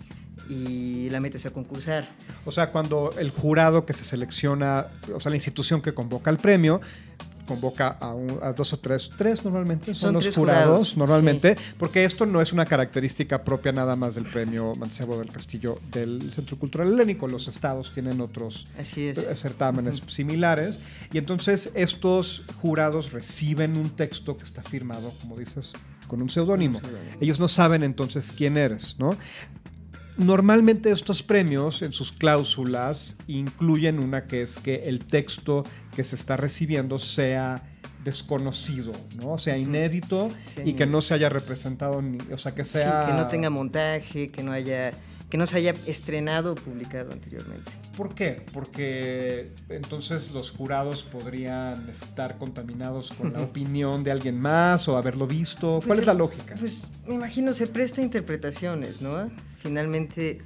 y la metes a concursar. O sea, cuando el jurado que se selecciona, o sea, la institución que convoca el premio, convoca a, un, a dos o tres, tres normalmente, son, son los jurados, jurados, normalmente, sí. Porque esto no es una característica propia nada más del premio Mancebo del Castillo del Centro Cultural Helénico, los estados tienen otros Así es. certámenes uh-huh. similares, y entonces estos jurados reciben un texto que está firmado, como dices, con un seudónimo. Ellos no saben entonces quién eres, ¿no? Normalmente estos premios en sus cláusulas incluyen una que es que el texto que se está recibiendo sea desconocido, ¿no? O sea, inédito sí, y que no se haya representado, ni, o sea, que sea... Sí, que no tenga montaje, que no haya... que no se haya estrenado o publicado anteriormente. ¿Por qué? Porque entonces los jurados podrían estar contaminados con la opinión de alguien más o haberlo visto. Pues ¿Cuál el, es la lógica? Pues me imagino se presta a interpretaciones, ¿no? Finalmente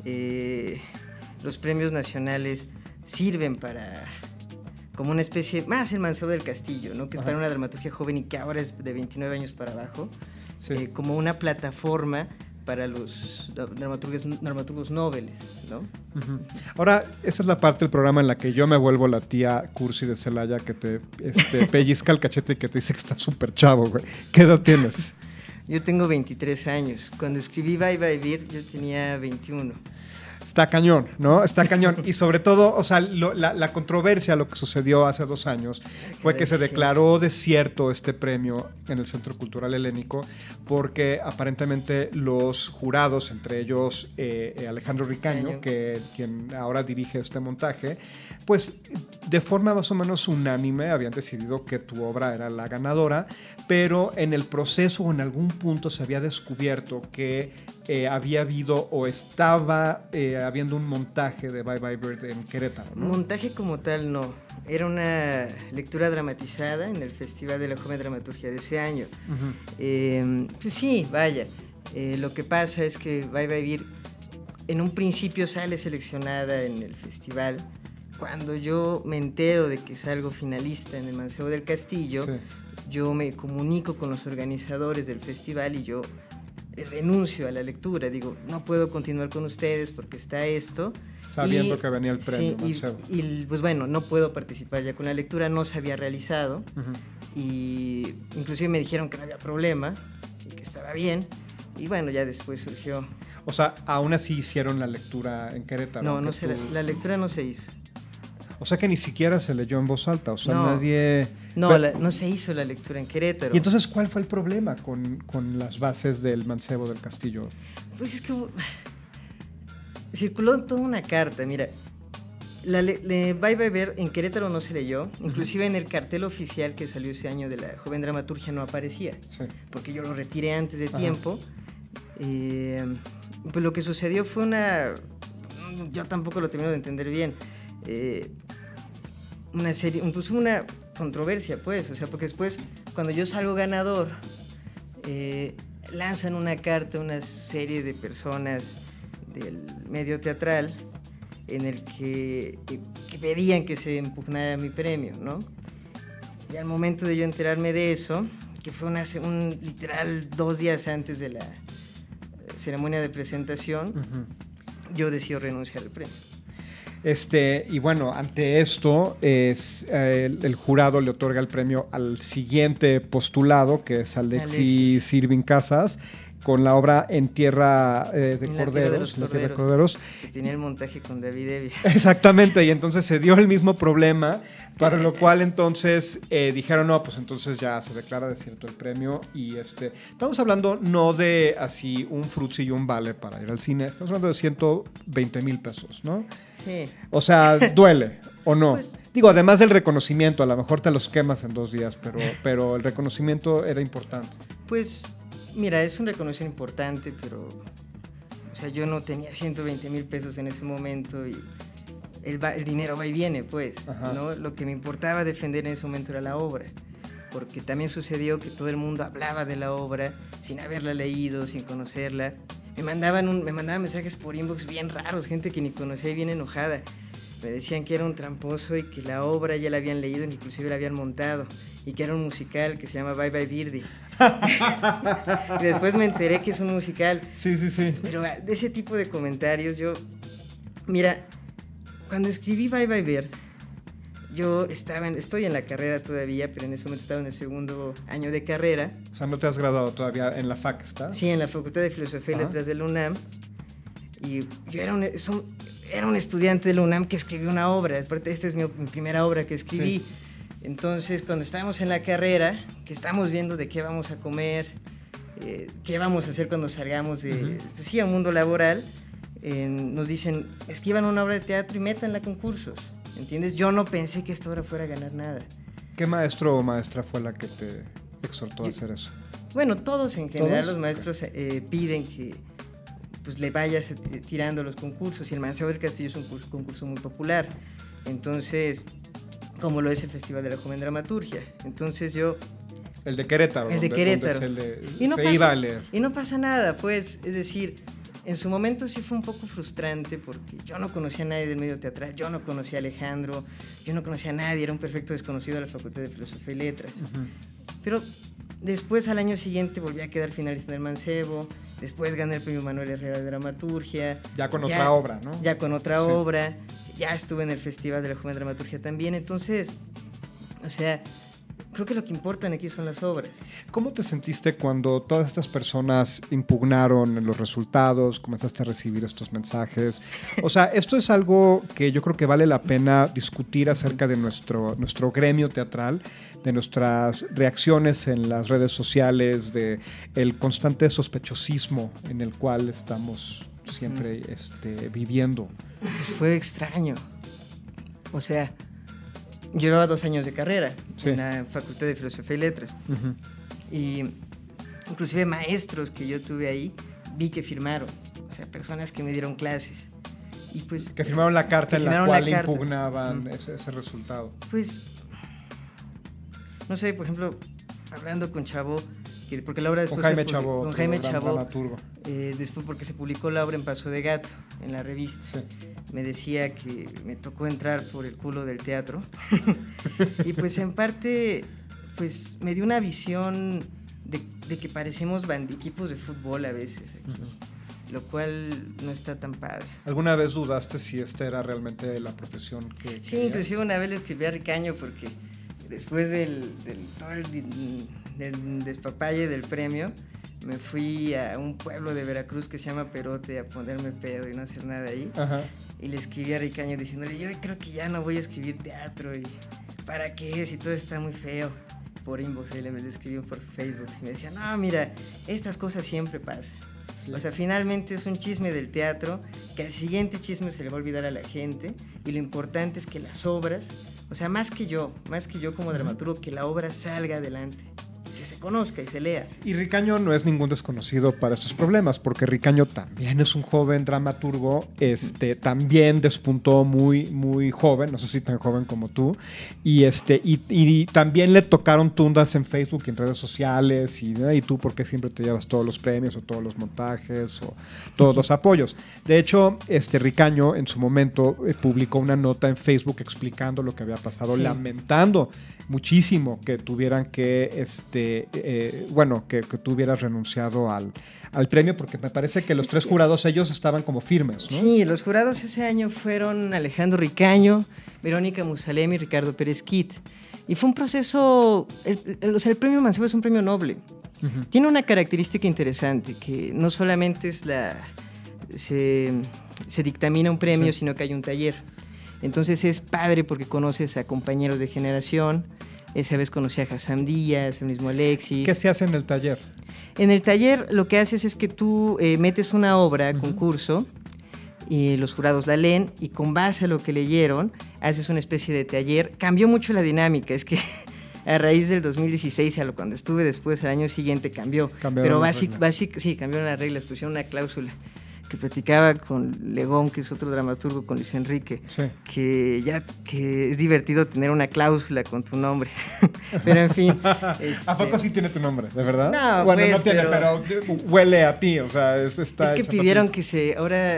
eh, los premios nacionales sirven para... como una especie, más el Mancebo del Castillo, ¿no? Que es Ajá. para una dramaturgia joven y que ahora es de veintinueve años para abajo, sí. eh, como una plataforma para los dramaturgos, dramaturgos nobles, ¿no? Uh-huh. Ahora, esa es la parte del programa en la que yo me vuelvo la tía cursi de Celaya que te este, pellizca el cachete y que te dice que estás súper chavo, güey. ¿Qué edad tienes? Yo tengo veintitrés años. Cuando escribí Va iba a vivir, yo tenía veintiuno. Está cañón, ¿no? Está cañón. Y sobre todo, o sea, lo, la, la controversia, lo que sucedió hace dos años, fue que se declaró desierto este premio en el Centro Cultural Helénico porque aparentemente los jurados, entre ellos eh, Alejandro Ricaño, que quien ahora dirige este montaje, pues de forma más o menos unánime habían decidido que tu obra era la ganadora, pero en el proceso o en algún punto se había descubierto que eh, había habido o estaba eh, habiendo un montaje de Bye Bye Bird en Querétaro, ¿no? Montaje como tal no, era una lectura dramatizada en el Festival de la Joven Dramaturgia de ese año. Uh-huh. eh, pues sí, vaya, eh, lo que pasa es que Bye Bye Bird en un principio sale seleccionada en el festival. Cuando yo me entero de que salgo finalista en el Mancebo del Castillo, sí. yo me comunico con los organizadores del festival y yo renuncio a la lectura. Digo, no puedo continuar con ustedes porque está esto. Sabiendo y, que venía el premio. Sí, y, y pues bueno, no puedo participar ya con la lectura, no se había realizado. Uh-huh. Y inclusive me dijeron que no había problema, y que estaba bien. Y bueno, ya después surgió... O sea, aún así hicieron la lectura en Querétaro. No, no se, tú... la lectura no se hizo. O sea que ni siquiera se leyó en voz alta, o sea, no, nadie... No, Pero... la, no se hizo la lectura en Querétaro. ¿Y entonces cuál fue el problema con, con las bases del Mancebo del Castillo? Pues es que circuló toda una carta, mira, la le, le, Bye Bye Bird en Querétaro no se leyó, inclusive uh-huh. en el cartel oficial que salió ese año de la Joven Dramaturgia no aparecía, sí. porque yo lo retiré antes de Ajá. tiempo. Eh, pues lo que sucedió fue una... Yo tampoco lo termino de entender bien. Eh, una serie, incluso una controversia, pues, o sea, porque después, cuando yo salgo ganador, eh, lanzan una carta a una serie de personas del medio teatral en el que, que, que pedían que se impugnara mi premio, ¿no? Y al momento de yo enterarme de eso, que fue una, un literal dos días antes de la ceremonia de presentación, uh-huh. yo decido renunciar al premio. Este, y bueno, ante esto, es, eh, el, el jurado le otorga el premio al siguiente postulado, que es Alexis, Alexis. Irving Casas, con la obra En Tierra eh, de en Corderos. La Tierra de los en la Tierra Corderos, de Corderos. Que tenía el montaje con David Evia. Exactamente, y entonces se dio el mismo problema, para lo cual entonces eh, dijeron, no, pues entonces ya se declara desierto el premio. Y este, estamos hablando no de así un frutzi y un vale para ir al cine, estamos hablando de ciento veinte mil pesos, ¿no? Sí. O sea, duele, ¿o no? Pues, Digo, además del reconocimiento, a lo mejor te los quemas en dos días, pero, pero el reconocimiento era importante. Pues, mira, es un reconocimiento importante, pero, o sea, yo no tenía ciento veinte mil pesos en ese momento y el, va, el dinero va y viene, pues, Ajá. ¿no? Lo que me importaba defender en ese momento era la obra, porque también sucedió que todo el mundo hablaba de la obra sin haberla leído, sin conocerla. Me mandaban, un, me mandaban mensajes por inbox bien raros, gente que ni conocía y bien enojada. Me decían que era un tramposo y que la obra ya la habían leído, inclusive la habían montado, y que era un musical que se llama Bye Bye Birdie. Y después me enteré que es un musical. Sí, sí, sí. Pero de ese tipo de comentarios, yo... Mira, cuando escribí Bye Bye Bird, yo estaba en, estoy en la carrera todavía, pero en ese momento estaba en el segundo año de carrera. O sea, ¿no te has graduado todavía en la F A C, estás? Sí, en la Facultad de Filosofía y Letras de la UNAM. Y yo era un, son, era un estudiante de la UNAM que escribió una obra. Aparte, esta es mi, mi primera obra que escribí. Sí. Entonces, cuando estábamos en la carrera, que estamos viendo de qué vamos a comer, eh, qué vamos a hacer cuando salgamos de, uh-huh. pues, sí, a un mundo laboral, eh, nos dicen, escriban una obra de teatro y métanla a concursos. ¿Entiendes? Yo no pensé que esta obra fuera a ganar nada. ¿Qué maestro o maestra fue la que te exhortó a hacer eso? Bueno, todos en general, ¿Todos? Los maestros eh, piden que pues, le vayas eh, tirando los concursos, y el Mancebo del Castillo es un concurso, concurso muy popular. Entonces, como lo es el Festival de la Joven Dramaturgia. Entonces yo... El de Querétaro. El de donde, Querétaro. Donde se le, y no se pasa, iba a leer. Y no pasa nada, pues, es decir... En su momento sí fue un poco frustrante porque yo no conocía a nadie del medio teatral, yo no conocía a Alejandro, yo no conocía a nadie, era un perfecto desconocido de la Facultad de Filosofía y Letras. Uh-huh. Pero después, al año siguiente, volví a quedar finalista en el Mancebo, después gané el premio Manuel Herrera de Dramaturgia. Ya con ya, otra obra, ¿no? Ya con otra sí. obra, ya estuve en el Festival de la Joven Dramaturgia también, entonces, o sea... Creo que lo que importan aquí son las obras. ¿Cómo te sentiste cuando todas estas personas impugnaron los resultados, comenzaste a recibir estos mensajes? O sea, esto es algo que yo creo que vale la pena discutir acerca de nuestro, nuestro gremio teatral, de nuestras reacciones en las redes sociales, de el constante sospechosismo en el cual estamos siempre mm. este, viviendo. Pues fue extraño. O sea... Yo llevaba dos años de carrera sí. en la Facultad de Filosofía y Letras. Uh-huh. Y inclusive maestros que yo tuve ahí, vi que firmaron. O sea, personas que me dieron clases. Y pues, que firmaron la carta en la cual la impugnaban uh-huh. ese, ese resultado. Pues, no sé, por ejemplo, hablando con Chabó, que porque la obra después... Con Jaime se Chabó. Con Jaime Chabó. Eh, después porque se publicó la obra en Paso de Gato, en la revista. Sí. Me decía que me tocó entrar por el culo del teatro. Y pues en parte, pues me dio una visión de, de que parecemos band- equipos de fútbol a veces aquí. Uh-huh. Lo cual no está tan padre. ¿Alguna vez dudaste si esta era realmente la profesión que Sí, querías? Inclusive una vez le escribí a Ricaño porque después del, del, todo el, del despapalle del premio, me fui a un pueblo de Veracruz que se llama Perote a ponerme pedo y no hacer nada ahí. Ajá. Y le escribí a Ricaño diciéndole, yo creo que ya no voy a escribir teatro y ¿para qué? Si todo está muy feo. Por inbox, él me escribió por Facebook y me decía, no, mira, estas cosas siempre pasan. Sí. O sea, finalmente es un chisme del teatro que al siguiente chisme se le va a olvidar a la gente, y lo importante es que las obras, o sea, más que yo, más que yo como dramaturgo, que la obra salga adelante, que se conozca y se lea. Y Ricaño no es ningún desconocido para estos problemas, porque Ricaño también es un joven dramaturgo, este, también despuntó muy, muy joven, no sé si tan joven como tú, y, este, y, y también le tocaron tundas en Facebook y en redes sociales, y, ¿no? y tú porque siempre te llevas todos los premios o todos los montajes o todos los apoyos. De hecho, este, Ricaño en su momento eh, publicó una nota en Facebook explicando lo que había pasado, sí. lamentando muchísimo que tuvieran que, este, eh, bueno, que, que tú hubieras renunciado al, al premio, porque me parece que los tres jurados, ellos estaban como firmes, ¿no? Sí, los jurados ese año fueron Alejandro Ricaño, Verónica Musalem y Ricardo Pérez Kit. Y fue un proceso, el, el, o sea, el premio Mancebo es un premio noble. Uh-huh. Tiene una característica interesante, que no solamente es la, se, se dictamina un premio, sí. sino que hay un taller. Entonces es padre porque conoces a compañeros de generación. Esa vez conocí a Hassan Díaz, el mismo Alexis. ¿Qué se hace en el taller? En el taller lo que haces es que tú eh, metes una obra a uh-huh. concurso y los jurados la leen, y con base a lo que leyeron haces una especie de taller. Cambió mucho la dinámica, es que a raíz del dos mil dieciséis, a lo cuando estuve después, al año siguiente cambió. Cambiaron Pero básic, básic, sí, cambiaron las reglas, pusieron una cláusula que platicaba con Legón, que es otro dramaturgo, con Luis Enrique, sí. que ya que es divertido tener una cláusula con tu nombre. Pero en fin. Este... ¿A poco sí tiene tu nombre? ¿De verdad? No, bueno, pues, no tiene, pero... pero huele a ti, o sea, es, está es que pidieron que se, ahora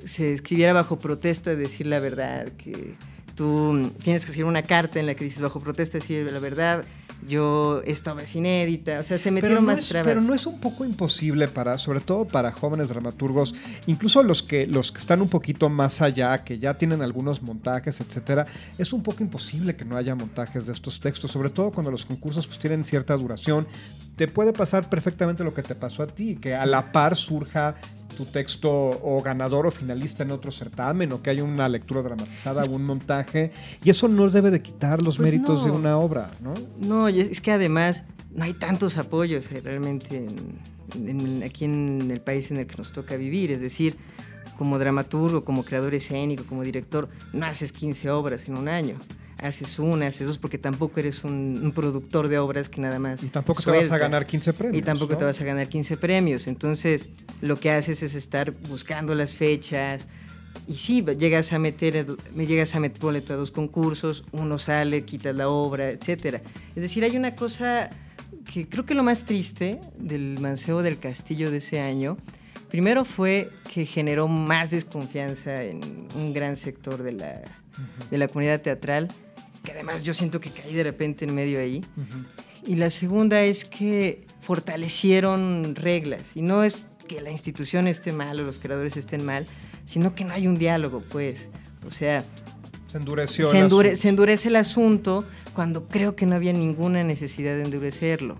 se escribiera bajo protesta de decir la verdad, que tú tienes que escribir una carta en la que dices bajo protesta de decir la verdad, yo esta obra es inédita, o sea, se metieron pero no más es, trabas. Pero no es un poco imposible para, sobre todo para jóvenes dramaturgos, incluso los que, los que están un poquito más allá, que ya tienen algunos montajes, etcétera, es un poco imposible que no haya montajes de estos textos, sobre todo cuando los concursos pues tienen cierta duración. Te puede pasar perfectamente lo que te pasó a ti, que a la par surja tu texto o ganador o finalista en otro certamen, o que haya una lectura dramatizada o un montaje, y eso no debe de quitar los Pues méritos no. de una obra, ¿no? No, y es que además no hay tantos apoyos eh, realmente en, en, aquí en el país en el que nos toca vivir, es decir, como dramaturgo, como creador escénico, como director, no haces quince obras en un año. Haces una, haces dos, porque tampoco eres un, un productor de obras que nada más Y tampoco suelta. te vas a ganar quince premios. Y tampoco ¿no? te vas a ganar quince premios. Entonces, lo que haces es estar buscando las fechas. Y sí, llegas a meter, me llegas a meter boleto a dos concursos, uno sale, quitas la obra, etcétera. Es decir, hay una cosa que creo que lo más triste del Mancebo del Castillo de ese año, primero fue que generó más desconfianza en un gran sector de la, uh-huh. de la comunidad teatral, que además yo siento que caí de repente en medio ahí. Uh-huh. Y la segunda es que fortalecieron reglas, y no es que la institución esté mal o los creadores estén mal, sino que no hay un diálogo, pues. O sea, se endureció se, el endure, asunto. se endurece el asunto cuando creo que no había ninguna necesidad de endurecerlo.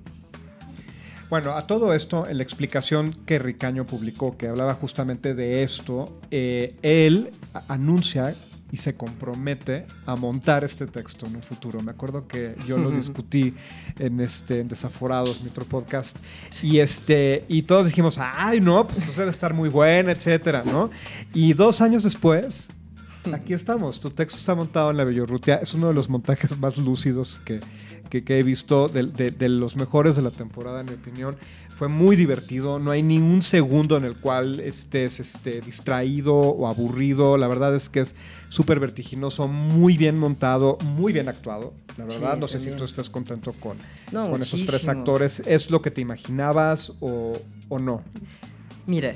Bueno, a todo esto, en la explicación que Ricaño publicó, que hablaba justamente de esto, eh, él a- anuncia y se compromete a montar este texto en un futuro. Me acuerdo que yo lo discutí en, este, en Desaforados, mi otro podcast, y, este, y todos dijimos, ay, no, pues entonces debe estar muy buena, etcétera, ¿no? Y dos años después, aquí estamos. Tu texto está montado en la Bellorrutia. Es uno de los montajes más lúcidos que, que, que he visto, de, de, de los mejores de la temporada, en mi opinión. Fue muy divertido, no hay ni un segundo en el cual estés este, distraído o aburrido. La verdad es que es súper vertiginoso, muy bien montado, muy bien actuado. La verdad, Sí, no sé también. si tú estás contento con, No, con esos tres muchísimo. actores. ¿Es lo que te imaginabas o, o no? Mira,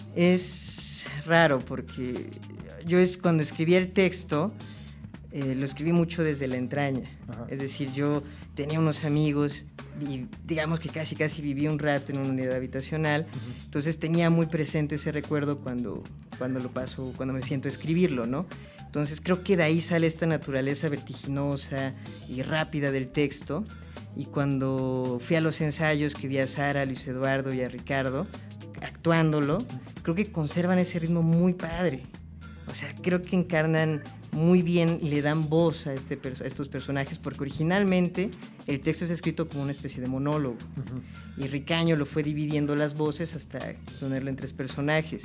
es raro porque yo es cuando escribí el texto, eh, lo escribí mucho desde la entraña. Ajá. Es decir, yo tenía unos amigos y digamos que casi casi viví un rato en una unidad habitacional, uh-huh. Entonces tenía muy presente ese recuerdo cuando, cuando lo paso, cuando me siento a escribirlo, ¿no? Entonces creo que de ahí sale esta naturaleza vertiginosa y rápida del texto, y cuando fui a los ensayos que vi a Sara, a Luis Eduardo y a Ricardo actuándolo, creo que conservan ese ritmo muy padre. O sea, creo que encarnan muy bien y le dan voz a, este, a estos personajes, porque originalmente el texto es escrito como una especie de monólogo, uh-huh. Y Ricaño lo fue dividiendo las voces hasta ponerlo en tres personajes.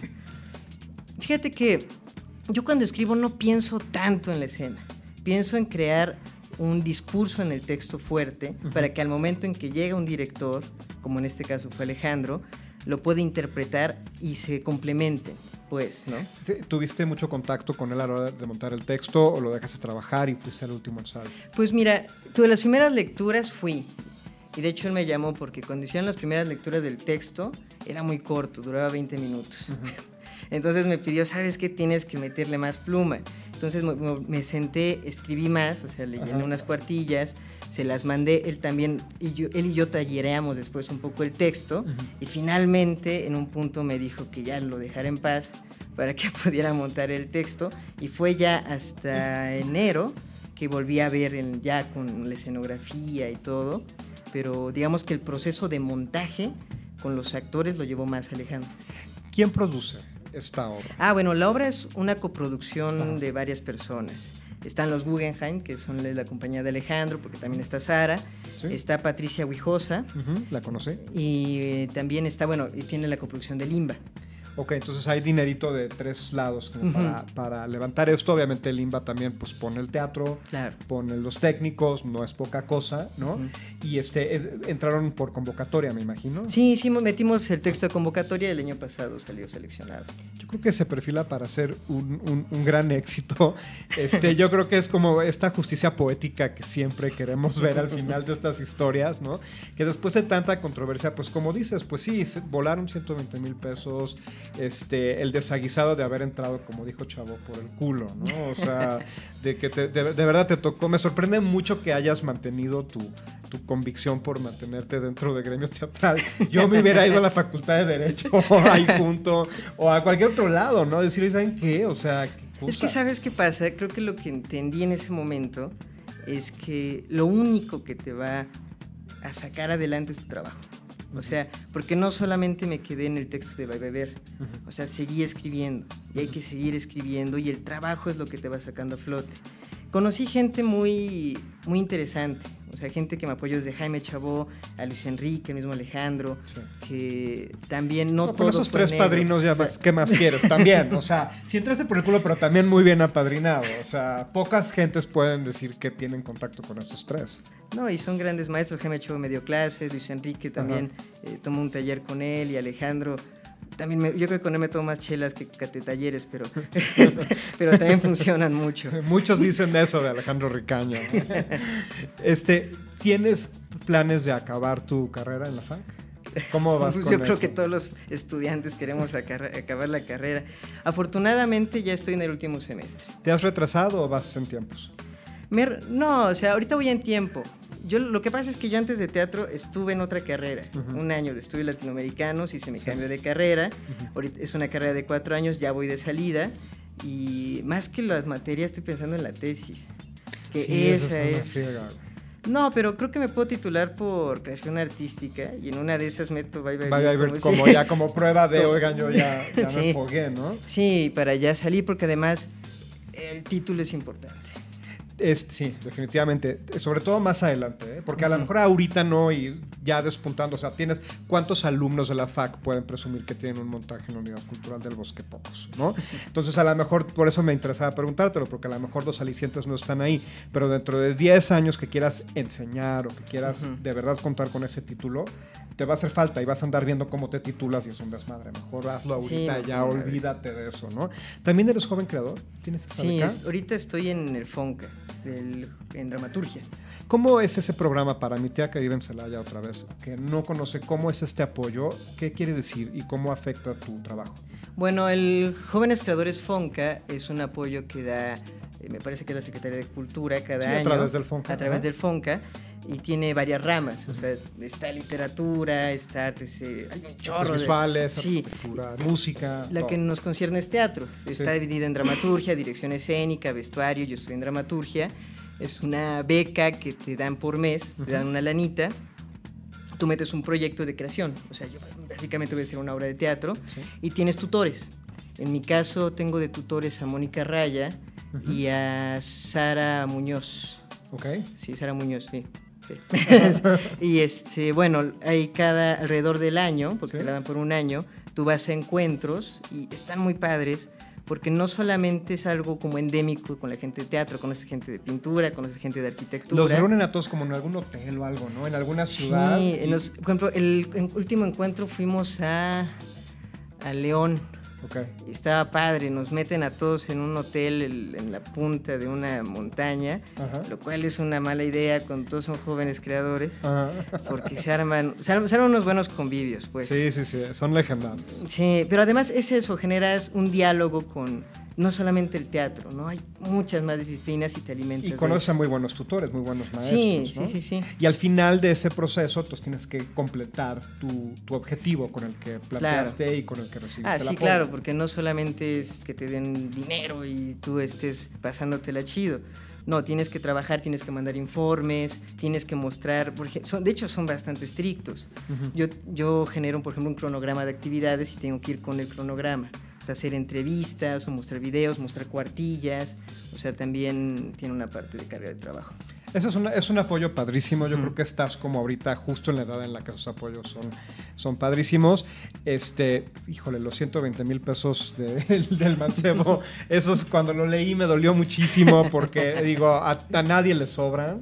Fíjate que yo cuando escribo no pienso tanto en la escena, pienso en crear un discurso en el texto fuerte, uh-huh. Para que al momento en que llega un director, como en este caso fue Alejandro, lo pueda interpretar y se complementen, pues, ¿no? ¿Tuviste mucho contacto con él a la hora de montar el texto o lo dejaste trabajar y fuiste al último ensayo? Pues mira, tuve las primeras lecturas fui, y de hecho él me llamó porque cuando hicieron las primeras lecturas del texto era muy corto, duraba veinte minutos. Uh-huh. Entonces me pidió, ¿sabes qué? Tienes que meterle más pluma. Entonces me, me senté, escribí más, o sea, le llené unas cuartillas, se las mandé, él también, y yo, él y yo tallereamos después un poco el texto, uh-huh. Y finalmente en un punto me dijo que ya lo dejara en paz para que pudiera montar el texto, y fue ya hasta enero que volví a ver el, ya con la escenografía y todo, pero digamos que el proceso de montaje con los actores lo llevó más Alejandro. ¿Quién produce esta obra? Ah, bueno, la obra es una coproducción, ajá, de varias personas. Están los Guggenheim, que son la compañía de Alejandro, porque también está Sara. ¿Sí? Está Patricia Huijosa. Uh-huh, la conocí. Y eh, también está, bueno, y tiene la coproducción de Limba. Ok, entonces hay dinerito de tres lados como uh-huh. para, para levantar esto. Obviamente Limba también pues pone el teatro, claro, pone los técnicos, no es poca cosa, ¿no? Uh-huh. Y este eh, entraron por convocatoria, me imagino. Sí, sí, metimos el texto de convocatoria y el año pasado salió seleccionado. Yo creo que se perfila para ser un, un, un gran éxito. Este, yo creo que es como esta justicia poética que siempre queremos ver al final de estas historias, ¿no? Que después de tanta controversia, pues como dices, pues sí, volaron ciento veinte mil pesos. este, el desaguisado de haber entrado, como dijo Chavo, por el culo, ¿no? O sea, de que te, de, de verdad te tocó. Me sorprende mucho que hayas mantenido tu, tu convicción por mantenerte dentro del gremio teatral. Yo me hubiera ido a la Facultad de Derecho ahí junto, o a cualquier otro lado, ¿no? Decir, ¿saben qué? O sea, ¿qué cosa? Es que ¿sabes qué pasa? Creo que lo que entendí en ese momento es que lo único que te va a sacar adelante es tu trabajo. O sea, porque no solamente me quedé en el texto de Bye Bye Bear, o sea, seguí escribiendo y hay que seguir escribiendo y el trabajo es lo que te va sacando a flote. Conocí gente muy, muy interesante, o sea, gente que me apoyó desde Jaime Chabó a Luis Enrique, el mismo Alejandro, sí. que también no, no todo esos fue tres negro. Padrinos ya, o sea, ¿qué más quieres? También, o sea, si entraste por el culo, pero también muy bien apadrinado, o sea, pocas gentes pueden decir que tienen contacto con estos tres. No, y son grandes maestros. Jaime Chabó me dio clases, Luis Enrique también eh, tomó un taller con él y Alejandro también, me, yo creo que con él me tomo más chelas que catetalleres, pero, pero también funcionan mucho. Muchos dicen eso de Alejandro Ricaño. Este, ¿tienes planes de acabar tu carrera en la F A C? ¿Cómo vas con Yo creo eso? que todos los estudiantes queremos acar- acabar la carrera. Afortunadamente ya estoy en el último semestre. ¿Te has retrasado o vas en tiempos? Me, no, o sea, ahorita voy en tiempo. Yo, lo que pasa es que yo antes de teatro estuve en otra carrera, uh-huh. un año de estudios latinoamericanos y se me sí. cambió de carrera. Uh-huh. Ahorita es una carrera de cuatro años, ya voy de salida. Y más que las materias estoy pensando en la tesis. Que sí, esa es... es... No, pero creo que me puedo titular por creación artística y en una de esas meto Bye Bye Bear como, como ya como prueba de, oigan, yo ya, ya sí. me fogué, ¿no? Sí, para ya salir, porque además el título es importante. Es, sí, definitivamente, sobre todo más adelante, ¿eh? Porque a lo mejor ahorita no y ya despuntando, o sea, tienes cuántos alumnos de la F A C pueden presumir que tienen un montaje en la Unidad Cultural del Bosque, pocos, ¿no? Entonces a lo mejor, por eso me interesaba preguntártelo, porque a lo mejor los alicientes no están ahí, pero dentro de diez años que quieras enseñar o que quieras uh-huh. de verdad contar con ese título, te va a hacer falta y vas a andar viendo cómo te titulas y es un desmadre. Mejor hazlo ahorita, sí, ya olvídate de eso, ¿no? ¿También eres joven creador? ¿Tienes esa Sí, beca? Es, ahorita estoy en el FONCA, del, en dramaturgia. ¿Cómo es ese programa para mi tía que vive en Celaya otra vez, que no conoce cómo es este apoyo? ¿Qué quiere decir y cómo afecta tu trabajo? Bueno, el Jóvenes Creadores FONCA es un apoyo que da, eh, me parece que es la Secretaría de Cultura cada sí, año. a través del FONCA. A través ¿no? del FONCA. Y tiene varias ramas, o sea, está literatura, está artes, eh, hay un chorro artes visuales, de, sí, arquitectura, música. La todo. que nos concierne es teatro, está sí. dividida en dramaturgia, dirección escénica, vestuario, yo estoy en dramaturgia. Es una beca que te dan por mes, uh-huh. te dan una lanita, tú metes un proyecto de creación, o sea, yo básicamente voy a hacer una obra de teatro sí. y tienes tutores. En mi caso tengo de tutores a Mónica Raya uh-huh. y a Sara Muñoz. Ok. Sí, Sara Muñoz, sí. Sí. Y este, bueno, hay cada alrededor del año, porque ¿sí? te la dan por un año, tú vas a encuentros y están muy padres, porque no solamente es algo como endémico con la gente de teatro, conoces gente de pintura, conoces gente de arquitectura. Los reúnen a todos como en algún hotel o algo, ¿no? En alguna ciudad. Sí, y... en los, por ejemplo, el, el último encuentro fuimos a, a León. Okay. Estaba padre, nos meten a todos en un hotel el, en la punta de una montaña, ajá. lo cual es una mala idea cuando todos son jóvenes creadores, ajá. porque se arman, se arman, se arman unos buenos convivios, pues. Sí, sí, sí, son legendarios. Sí, pero además es eso, generas un diálogo con no solamente el teatro, ¿no? Hay muchas más disciplinas y te alimentas. Y conoces a muy buenos tutores, muy buenos maestros, sí, ¿no? Sí, sí, sí. Y al final de ese proceso, pues tienes que completar tu, tu objetivo con el que planteaste claro. y con el que recibiste ah, el sí, apoyo. claro, porque no solamente es que te den dinero y tú estés pasándotela chido. No, tienes que trabajar, tienes que mandar informes, tienes que mostrar, porque son, de hecho son bastante estrictos. Uh-huh. Yo, yo genero, por ejemplo, un cronograma de actividades y tengo que ir con el cronograma. O sea, hacer entrevistas o mostrar videos, mostrar cuartillas, o sea, también tiene una parte de carga de trabajo. Eso es, una, es un apoyo padrísimo, yo mm. creo que estás como ahorita justo en la edad en la que esos apoyos son, son padrísimos. Este, híjole, los ciento veinte mil pesos de, del mancebo, esos cuando lo leí me dolió muchísimo porque digo, a, a nadie le sobran.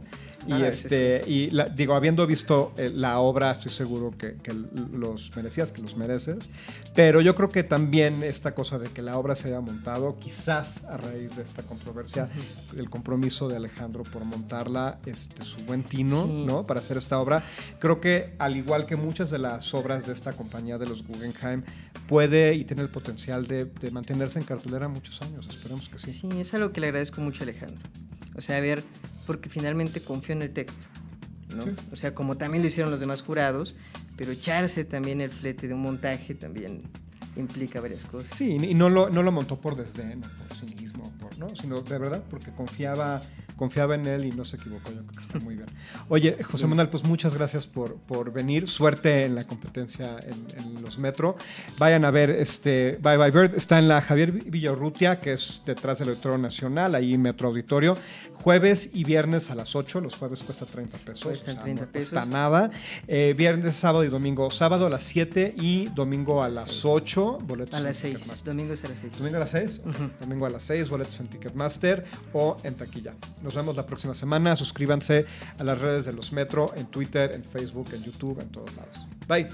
Y, Ah, este, y la- digo, habiendo visto eh, la obra, estoy seguro que, que los merecías, que los mereces. Pero yo creo que también esta cosa de que la obra se haya montado, quizás a raíz de esta controversia, uh-huh. el compromiso de Alejandro por montarla, este, su buen tino, sí. ¿no? Para hacer esta obra. Creo que al igual que muchas de las obras de esta compañía de los Guggenheim, puede y tiene el potencial de, de mantenerse en cartelera muchos años. Esperemos que sí. Sí, es algo que le agradezco mucho a Alejandro. O sea, a ver, porque finalmente confió en el texto, ¿no? Sí. O sea, como también lo hicieron los demás jurados, pero echarse también el flete de un montaje también implica varias cosas. Sí, y no lo, no lo montó por desdén, por cinismo, por, ¿no? Sino de verdad porque confiaba, confiaba en él y no se equivocó. Yo creo que está muy bien. Oye, José Manuel, pues muchas gracias por, por venir. Suerte en la competencia en, en los Metro. Vayan a ver este Bye Bye Bird. Está en la Javier Villarrutia, que es detrás del Auditorio Nacional, ahí Metro Auditorio. Jueves y viernes a las ocho. Los jueves cuesta treinta pesos. Cuesta o sea, treinta no pesos. cuesta nada. Eh, viernes, sábado y domingo. Sábado a las siete y domingo a las ocho. Boletos a las seis. Domingos a las seis. Domingo a las seis. Uh-huh. Domingo a las seis. Boletos en Ticketmaster o en taquilla. Nos vemos la próxima semana. Suscríbanse a las redes de los Metro en Twitter, en Facebook, en YouTube, en todos lados. Bye.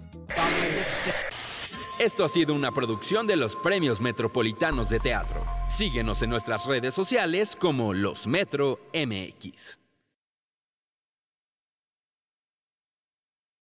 Esto ha sido una producción de los Premios Metropolitanos de Teatro. Síguenos en nuestras redes sociales como Los Metro M X.